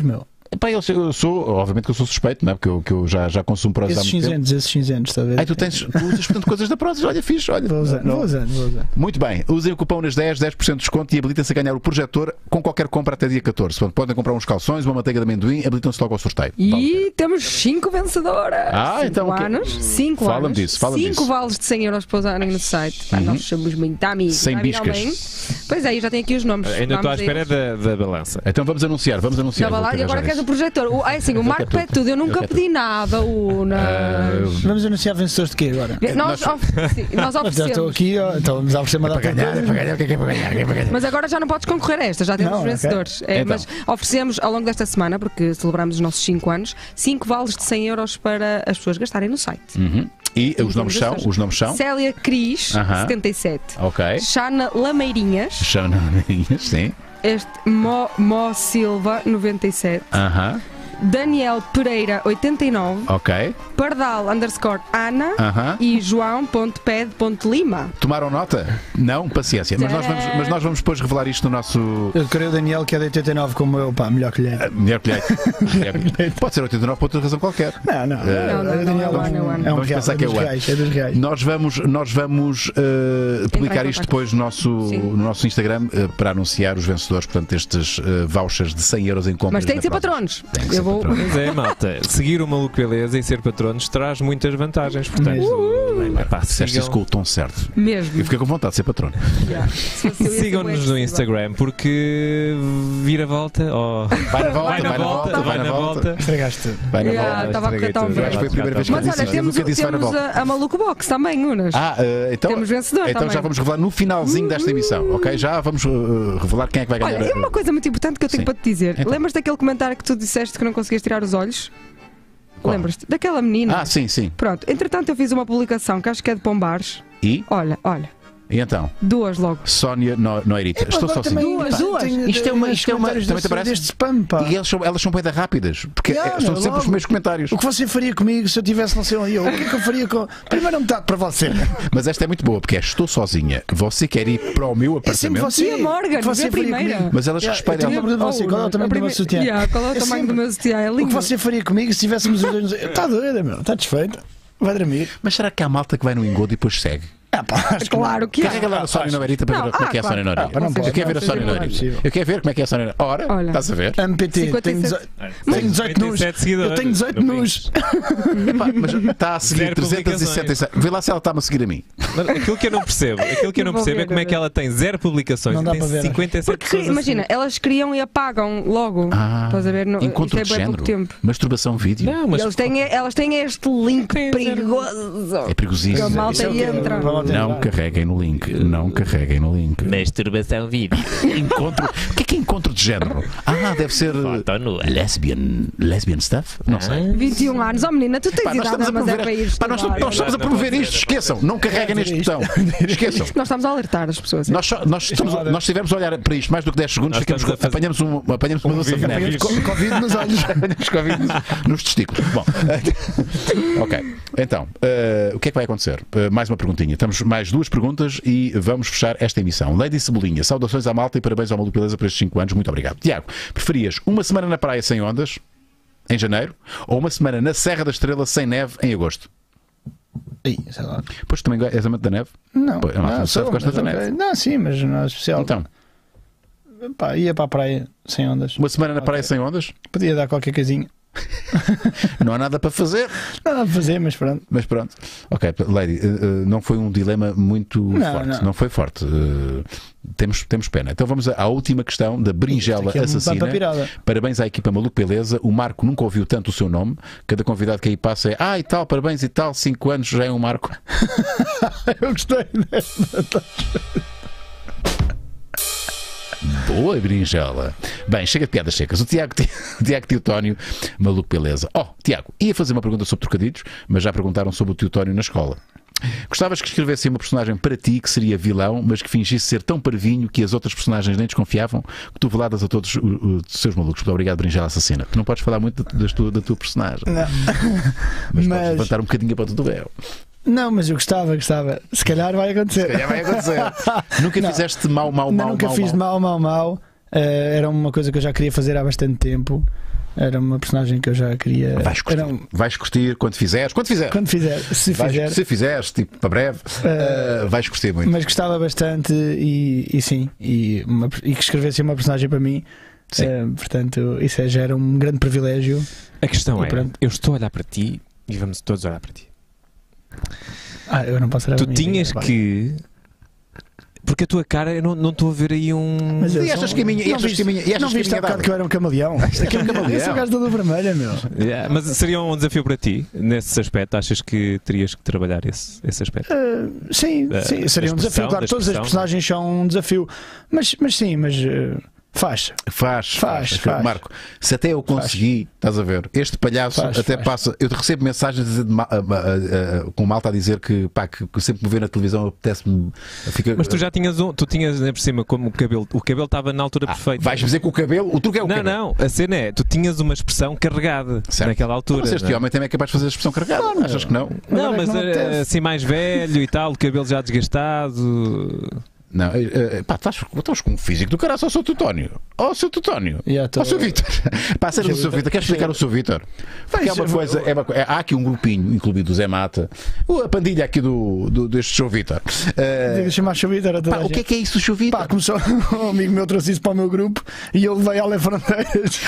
Pá, eu, eu sou, obviamente que eu sou suspeito, não é? Porque eu, que eu já, já consumo Prozis há Esses muito tempo. cinzentos, esses cinzentos, está a ver? Ai, tu tens, tu usas portanto coisas da Prozis, olha, fixe, olha. Vou usando, vou usando, vou usando. Muito bem, usem o cupom nas dez, dez por cento de desconto e habilitem-se a ganhar o projetor com qualquer compra até dia catorze. Portanto, podem comprar uns calções, uma manteiga de amendoim, habilitam-se logo ao sorteio. E temos cinco vencedoras. Ah, cinco então, ok. anos. cinco Fala-me anos. disso, fala-me cinco disso. vales de cem euros para usarem no site. Pá, Uhum. nós somos muito amigos. Sem não é, biscas. Miguelman? Pois é, já tem aqui os nomes. Ainda estou à Vamos a espera eles. da, da balança. Então vamos anunciar, vamos anunciar. Não, vá lá, Vou e agora arranjar queres o isso. projetor. O, ah, é assim, o Marco quero pede tudo. Eu nunca quero pedi nada, Unas. Ah, Vamos anunciar vencedores de quê agora? Nós, nós- ofe- nós Mas já estou oferecemos. aqui, ó, então vamos a oferecer uma para data de ganhar, é coisas. para ganhar, o que é que é para ganhar? O que é para ganhar? Mas agora já não podes concorrer a esta, já temos Não, os ok. vencedores. É, Então. Mas oferecemos ao longo desta semana, porque celebramos os nossos cinco anos, cinco vales de cem euros para as pessoas gastarem no site. Uhum. E os nomes são? Temos Os nomes são? Célia Cris, Aham. setenta e sete. Ok. Xana Lameirinhas, São sim. este Mo, Mo Silva, noventa e sete. Aham. Daniel Pereira, oitenta e nove. Ok. Pardal underscore Ana Aham. e João.ped.lima. Tomaram nota? Não? Paciência. Mas nós, vamos, mas nós vamos depois revelar isto no nosso. Eu queria o Daniel, que é de oitenta e nove, como eu, pá, melhor que lhe. Ah, Mulher colheita. Mulher colheita. Pode ser oitenta e nove por outra razão qualquer. Não, não. Eh, Não, não, o Daniel não, é o ano, é o ano. é um Vamos real, pensar é que é dos o ano. reais, é dos reais. Nós vamos, nós vamos eh, publicar em isto contacto. depois no nosso, Sim. no nosso Instagram eh, para anunciar os vencedores, portanto, destes eh, vouchers de cem euros em compras. Mas tem na que ser Prozis. patronos. Tem que ser Eu vou. patronos. Pois é, malta. Seguir o Maluco Beleza e ser patronos traz muitas vantagens. Portanto, epá, Disseste isso sigam- com o tom certo. Mesmo. Eu fiquei com vontade de ser patrono. Yeah. Se fosse eu, ia ser sigam-nos bué no agressiva. Instagram porque vira volta. Oh, Vai na volta, vai na volta, vai na volta. Estragaste tudo. Vai na Yeah, volta. estava a correr tão Estraguei tudo. bem. Eu acho que foi a primeira vez que eu Mas disse olha, isto. Eu temos, nunca disse vai na temos volta. a, a Maluco Box também, Unas. Ah, eh, então, Temos vencedor então também. já vamos revelar no finalzinho desta emissão, ok? Já vamos eh, revelar quem é que vai ganhar. Olha, e uma coisa muito importante que eu tenho Sim. para te dizer. Então. Lembras daquele comentário que tu disseste que não conseguias tirar os olhos? Qual? Lembras-te? Daquela menina. Ah, sim, sim. Pronto, entretanto eu fiz uma publicação que acho que é de Pombares. E? Olha, olha, E então? duas logo. Sónia no, Noirita. Estou Agora sozinho. também, Duas, pá, duas. tenho- Isto é uma- tenho isto é uma- comentários também te desse- parece? deste spam, pá. E eles são, elas são bem rápidas, porque Yeah, eh, são meu, sempre os logo. primeiros comentários. O que você faria comigo se eu tivesse não sei onde eu? O que é que eu faria com. Primeiro metade para você. Mas esta é muito boa, porque é estou sozinha. Você quer ir para o meu É sempre apartamento? você. E a Morgan, O que você vê a faria primeira. comigo? Mas elas Yeah, respeitam. eu tenho uma pergunta para você. Qual é o tamanho do meu sutiã? Yeah, qual é o É tamanho sempre- do meu sutiã? É O que lindo. você faria comigo se tivéssemos os dois. Está doida, meu. Está desfeita. Vai dormir. Mas será que há malta que vai no engodo e depois segue? Ah, pá, acho que Claro que é. Carrega lá a Sónia Noirita para Não, ver como é ah, que é a Sónia claro. Noirita. Ah, não pode, Eu quero ver a não, Sónia não é Noirita. possível. Eu quero ver como é que é a Sónia Noirita. Ora, Olha. estás a ver? M P T, cinquenta e tenho sete. dezoito tenho dezoito nus. cinquenta e sete seguidores. Eu tenho dezoito No nus. Epá, mas está a seguir Zero trezentos e sessenta e sete. Vê lá se ela está-me a seguir a mim. Mas aquilo que eu não percebo, aquilo que eu não Vou percebo ver, é como é vou que ver. ela tem zero publicações Não e dá tem para ver. cinquenta e sete Porque, pessoas a imagina, elas criam e apagam logo. Ah, Estás a ver? No, encontro isto de é bem género. pouco tempo. Masturbação vídeo. seguir. Não, E mas eles têm, elas têm este link Tem perigoso. É perigosíssimo. A malta Isso é o quê? entra. Para lá tentar. Não carreguem no link. Não carreguem no link. masturbação vídeo. Encontro. O que é que é encontro de género? Ah, deve ser. Foto nua. Lesbian. Lesbian stuff? Não sei. vinte e um anos. Oh menina, tu tens Pá, nós idade, estamos a mas é promover, para ir pá, nós, estudar. nós estamos a promover isto. Esqueçam. Não carreguem neste botão. Esqueçam. Nós estamos a alertar as pessoas. Nós, só- nós, estamos, nós tivemos a olhar para isto mais do que dez segundos, Nós ficamos estamos com- a fazer- apanhamos, um, apanhamos uma doença vídeo. venérea. Co- Covid nos olhos. Apanhamos Covid nos, nos testículos. Bom, ok. Então, eh, o que é que vai acontecer? Eh, mais uma perguntinha. Temos mais duas perguntas e vamos fechar esta emissão. Lady Cebolinha, saudações à malta e parabéns ao Maluco Beleza por estes cinco anos. Muito obrigado. Tiago, preferias uma semana na praia sem ondas, em janeiro, ou uma semana na Serra da Estrela sem neve, em agosto? Ih, sei lá. Pois também és amante da neve? Não, Pô, eu não, não, tu sou, só gostas mas da ok. neve. Não, sim, mas não é especial. Então, Pá, ia para a praia sem ondas. uma semana na praia sem ondas? Podia dar qualquer coisinha. Não há nada para fazer. Nada a fazer, mas pronto. Mas pronto. Ok, Lady, eh, eh, não foi um dilema muito Não, forte. Não, não. foi forte. Eh, temos, temos pena. Então vamos à última questão da berinjela Aqui é um assassina. papa pirada. Parabéns à equipa Maluco Beleza. O Marco nunca ouviu tanto o seu nome. Cada convidado que aí passa é ah e tal, parabéns e tal. Cinco anos já é um Marco. Eu gostei dessa. Boa, berinjela. Bem, chega de piadas secas. O Tiago, o Tiago Teutónio, Maluco Beleza. Oh, Tiago, ia fazer uma pergunta sobre trocadilhos, mas já perguntaram sobre o Teutónio na escola. Gostavas que escrevesse uma personagem para ti que seria vilão, mas que fingisse ser tão parvinho que as outras personagens nem desconfiavam, que tu veladas a todos os, os seus malucos. Muito obrigado, berinjela assassina. Tu não podes falar muito da tua, da tua personagem, Não. mas, Mas- podes levantar um bocadinho para do véu. Não, mas eu gostava, gostava. Se calhar vai acontecer. Já vai acontecer. Nunca Não. fizeste mal, mal, Não, mal, nunca mal, fiz mal. mal, mal, mal. Eh, era uma coisa que eu já queria fazer há bastante tempo. Era uma personagem que eu já queria. Vais curtir, Era um... vais curtir quando fizeres. Quando fizeres. Quando fizer, se vais, fizer. Se fizeres, tipo, para breve, uh, uh, vais curtir muito. Mas gostava bastante e, e sim, e, uma, e que escrevesse uma personagem para mim. Uh, portanto, isso é, já era um grande privilégio. A questão e é: pronto. eu estou a olhar para ti e vamos todos olhar para ti. Ah, eu não posso olhar Tu para mim, tinhas vai. que. Porque a tua cara, eu não, não estou a ver aí um. Mas eu E sou- achas que a minha. e Não achas viste, que a minha. e achas não que a viste há minha bocado que eu era um camaleão? Isto aqui é um camaleão. Eu sou o gajo todo vermelho, meu. Yeah, mas seria um desafio para ti, nesse aspecto? Achas que terias que trabalhar esse, esse aspecto? Uh, sim, Da- sim, da seria um expressão, desafio. Claro, da todas as expressão. personagens são um desafio. Mas, mas sim, mas uh, faz. Faz, Faz, faz. Marco, se até eu consegui, estás a ver, este palhaço Faz, até faz. passa. Eu recebo mensagens a dizer de ma- a- a- a- a- com malta a dizer que, pá, que, que sempre me vê na televisão apetece-me. Fica, Mas tu já tinhas um, tu tinhas ainda por cima como o cabelo, o cabelo estava na altura Ah, perfeita. vais dizer que o cabelo, o truque é o Não, cabelo. não, a cena é, tu tinhas uma expressão carregada Certo. naquela altura. Mas este não é? homem também é capaz de fazer a expressão carregada. Claro, Achas que não? Não, Agora é mas que não eh, apetece. assim mais velho e tal, o cabelo já desgastado. Não, eh, eh, pá, estás, estás com um físico do caralho, só o seu Tutónio. Ó, oh, seu Tutónio. Já Ó, estou- oh, seu Vítor. Pá, sério, o seu Vítor. Queres explicar o seu Vítor? Porque é uma Vai, coisa. É uma, co- é- há aqui um grupinho, incluído o Zé Mata, o- a pandilha aqui do, do, deste show Vítor. Eh, Diga chamar Chovita, era toda pá, a o que é gente. que é isso, show Vítor? Pá, começou, um amigo meu trouxe isso para o meu grupo e eu levei além fronteiras.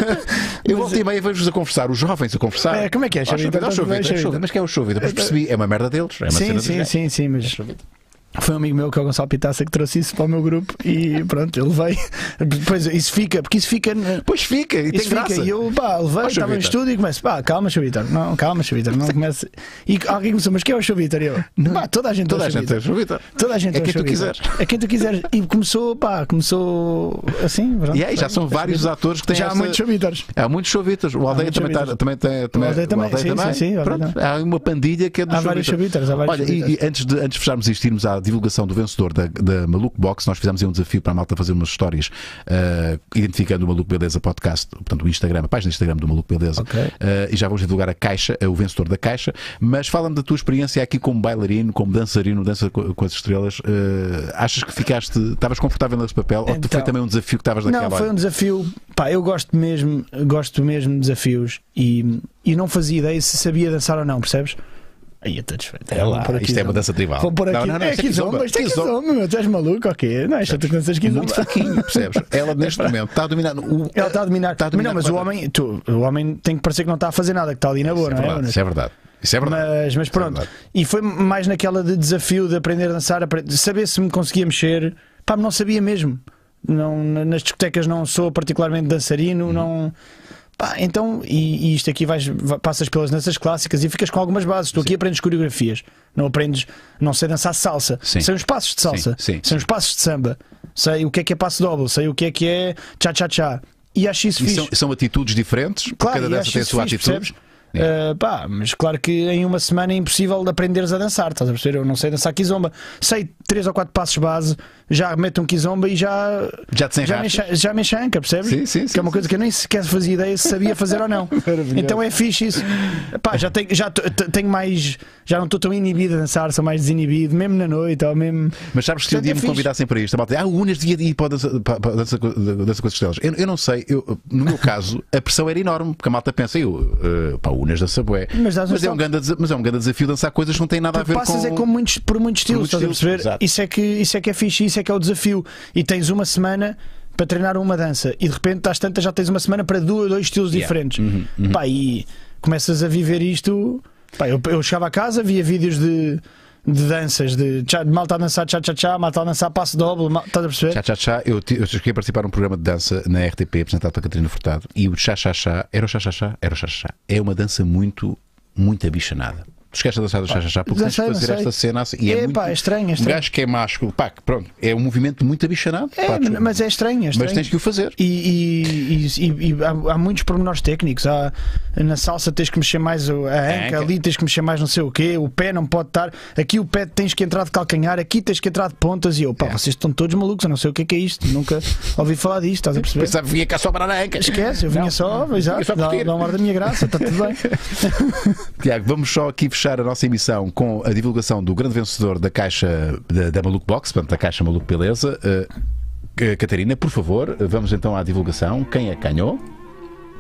Eu volto e meia vejo-vos a conversar, os jovens a conversar. É, como é que é, Ó, Show show Vítor? Vítor, ó, show Tudo bem, Vítor, Show show Vítor? Mas que é o show Vítor? Depois percebi, é uma merda deles. É uma Sim, cena sim, deles. sim, sim, mas foi um amigo meu que é o Gonçalo Pitaça que trouxe isso para o meu grupo e pronto, eu levei. Depois isso fica, porque isso fica. Pois fica, e tem Isso fica, graça. e eu pá, levei, Ó, Show estava no Vítor. estúdio e começo, pá, calma, Show Vítor, não, calma, Show Vítor, não comece. E alguém começou, mas quem é o Show Vítor? E eu, pá, toda a gente Toda é a o Show gente é Vítor. show Vítor. Toda a gente É o quem Show tu Vítor. quiseres. É quem tu quiseres. E começou, pá, começou assim. Pronto, E aí, já são foi, vários os foi. atores que têm Já há esta- muitos Show Vítores. Há muitos show Vítores. O Aldeia muitos também, show tá, Vítores. também tem. Também, O Aldeia também, sim, também. sim, sim, o Aldeia Pronto, também. há uma pandilha que é dos Há vários show Show Vítores, há vários Olha, Show e, Vítores. e antes, de, antes de fecharmos isto, irmos à divulgação do vencedor da, da Maluco Box, nós fizemos aí um desafio para a malta fazer umas histórias uh, identificando o Maluco Beleza Podcast, portanto o Instagram, a página do Instagram do Maluco Beleza. Ok. Uh, e já vamos divulgar a caixa, uh, o vencedor da caixa. Mas fala-me da tua experiência aqui como bailarino, como dançarino, dança co- com as estrelas. Uh, achas que ficaste, estavas confortável nesse papel? Ou tu foi Então, também um desafio que estavas naquela? Não, foi um desafio. Pá, eu gosto mesmo, gosto mesmo de desafios e, e não fazia ideia se sabia dançar ou não, percebes? Aí eu estou desfeito. É lá, isto é uma dança tribal. Vou pôr aqui. Não, não, não, é isto é Kizomba, Kizomba. isto é Kizomba. Kizomba, meu, tu és maluco, ok? Não, isto é tu que danças Kizomba. Muito fraquinho, percebes? Ela neste momento está a dominar. O, Ela está a dominar. Está a dominar Mas não, mas o completamente. homem, tu, o homem tem que parecer que não está a fazer nada, que está ali na boa, Isso é não é? verdade, isso é verdade. Isso é verdade. Mas, mas Isso é pronto, verdade. e foi mais naquela de desafio de aprender a dançar, apre- de saber se me conseguia mexer. Pá, não sabia mesmo. Não, na- nas discotecas não sou particularmente dançarino, Uhum. não. Pá, então, e, e isto aqui vais, va- passas pelas danças clássicas e ficas com algumas bases. Tu aqui aprendes coreografias, não aprendes, não sei dançar salsa, Sim. sei os passos de salsa, Sim, sim, sei os passos de samba, sei o que é que é passo doble, sei o que é que é cha-cha-cha. E acho isso E fixe. são, são atitudes diferentes, Claro, cada e dança acho tem a isso sua fixe, atitude. percebes? Uh, pá, mas claro que em uma semana é impossível de aprenderes a dançar, estás a perceber? Eu não sei dançar kizomba, sei três ou quatro passos base, já meto um kizomba e já Já te já me, enrascas. encha- já me enchanca, percebes? Sim, sim, que sim, é uma sim, coisa que eu nem sequer fazia ideia se sabia fazer ou não. Então é fixe isso. Pá, já tenho, já t- t- tenho mais, já não estou tão inibido a dançar, sou mais desinibido, mesmo na noite ou mesmo. Mas sabes que se um Portanto, dia é me fixe. convidassem para isto, a malta, ah, o Unas devia ir para a dança, para, para a dança, co- dança com as estrelas. Eu, eu não sei, eu, no meu caso, a pressão era enorme, porque a malta pensa, eu, uh, pá, o Unas dança bué. Mas dás um Mas é, um salto. grande, desa- mas é um grande desafio dançar coisas que não têm nada a Porque ver passas com. é com muitos, por muitos estilos, muitos estás a estilos, perceber? exato. Isso é, que, isso é que é fixe, isso é que é o desafio. E tens uma semana para treinar uma dança e de repente estás tanta, já tens uma semana para dois, dois estilos Yeah. diferentes. Uhum, uhum. Pá, e começas a viver isto. Pá, eu, eu chegava a casa, via vídeos de, de danças, de, tchá, de malta a dançar tchá-tchá-tchá, malta a dançar passo doble, mal, estás a perceber? Chá, chá, chá. Eu, ti- eu cheguei a participar num programa de dança na R T P apresentado pela Catarina Furtado e o chá, chá, chá, era o chá, chá, chá, era o chá, chá, chá. É uma dança muito, muito abichanada. Tu esqueces de dançar do chá, chá, chá, porque tens que Dancei, fazer dancei. esta cena assim. E é, É, muito, pá, é estranho, é um estranho. gajo que é másculo, pá, que pronto, é um movimento muito abichanado. É, pá, desculpa. mas é estranho, é estranho. Mas tens que o fazer. E, e- e- e há, há muitos pormenores técnicos. Há, na salsa tens que mexer mais a anca, anca. ali tens que mexer mais não sei o quê, o pé não pode estar. Aqui o pé tens que entrar de calcanhar, aqui tens que entrar de pontas. E eu, pá, É. vocês estão todos malucos, eu não sei o que é que é isto. Nunca ouvi falar disto, estás a perceber? Pensava que vinha cá só para a anca. Esquece, eu vinha Não. só, Vinha exato, só dá, curtir. dá uma hora da minha graça, está tudo bem. Tiago, vamos só aqui fechar a nossa emissão com a divulgação do grande vencedor da caixa da, da Maluco Box, portanto, da caixa Maluco Beleza. Uh, Catarina, por favor, vamos então à divulgação. Quem é que ganhou?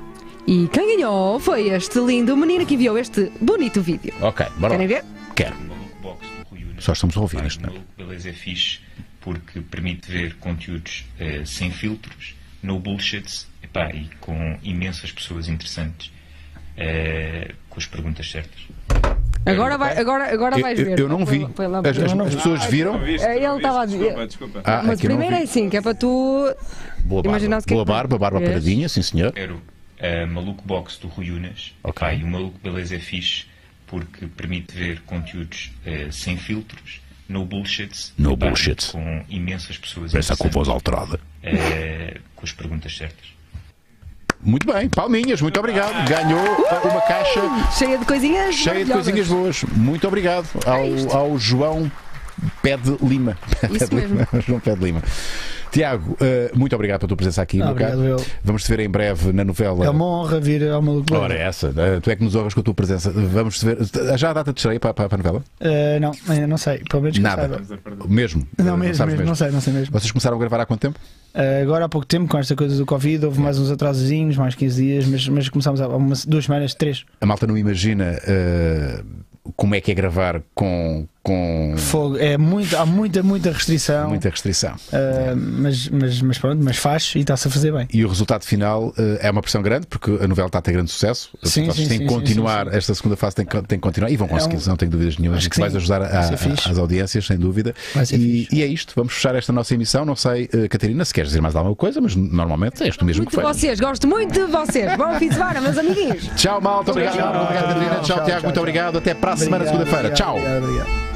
E quem ganhou foi este lindo menino que enviou este bonito vídeo. Ok, bora Querem lá. ver? Quero. Só estamos a ouvir neste momento. Beleza é fixe porque permite ver conteúdos eh, sem filtros, no bullshits, epá, e com imensas pessoas interessantes, eh, com as perguntas certas. Agora, vai, agora, agora vais Eu, ver. eu não vi. Foi- foi lá As, para- as- as pessoas viram? É, ele estava a dizer. Desculpa, desculpa. Ah, Mas aqui eu não primeiro vi. é assim, que é para tu. Boa barba, Imaginaste que é boa que- barba, barba Vês? paradinha, sim senhor. Era o eh, Maluco Box do Rui Unas, Ok. epá, e o Maluco Beleza é fixe porque permite ver conteúdos eh, sem filtros, no bullshits, No epá, bullshits. com imensas pessoas Pensa com voz interessantes, alterada. eh, com as perguntas certas. Muito bem, palminhas, muito obrigado. Ganhou uma caixa Cheia de coisinhas. cheia de maravilhosas. coisinhas boas. Muito obrigado ao, ao João Pé de Lima. Isso Pé de mesmo. Lima. João Pé de Lima. Tiago, eh, muito obrigado pela tua presença aqui. Ah, meu obrigado, caro. eu. Vamos te ver em breve na novela. É uma honra vir ao Maluco Ora, Beleza. essa, eh, tu é que nos honras com a tua presença. Vamos te ver. Já a data de estreia para, para, para a novela? Uh, não, ainda não sei. Pelo menos que eu Nada. saiba. Mesmo? Não, Eh, mesmo, sabes mesmo, não sei, não sei mesmo. Vocês começaram a gravar há quanto tempo? Uh, agora há pouco tempo, com esta coisa do Covid, houve mais uns atrasozinhos, mais quinze dias, mas, mas começámos há umas, duas semanas, três. A malta não imagina eh, como é que é gravar com, com Fogo. É muito, há muita, muita restrição. muita restrição. Uh, mas, mas, mas pronto, mas faz e está-se a fazer bem. E o resultado final eh, é uma pressão grande, porque a novela está a ter grande sucesso. Sim, Portanto, vocês sim, têm sim, que sim, continuar, sim, sim. esta segunda fase tem que, tem que continuar e vão conseguir, É um- não tenho dúvidas nenhumas. Acho Que que vais sim. ajudar a- Vai ser a- fixe. às audiências, sem dúvida. Vai ser E, fixe. e é isto, vamos fechar esta nossa emissão. Não sei, eh, Catarina, se queres dizer mais alguma coisa, mas normalmente é isto mesmo que Muito foi. de vocês, gosto muito de vocês. Bom fim de semana, meus amiguinhos. Tchau, malta. Obrigado, Tchau, obrigado, Catarina. Tchau, tchau, Tiago. tchau, Muito tchau. obrigado. Até para a semana, Obrigado, segunda-feira. obrigado, Tchau. obrigado, obrigado.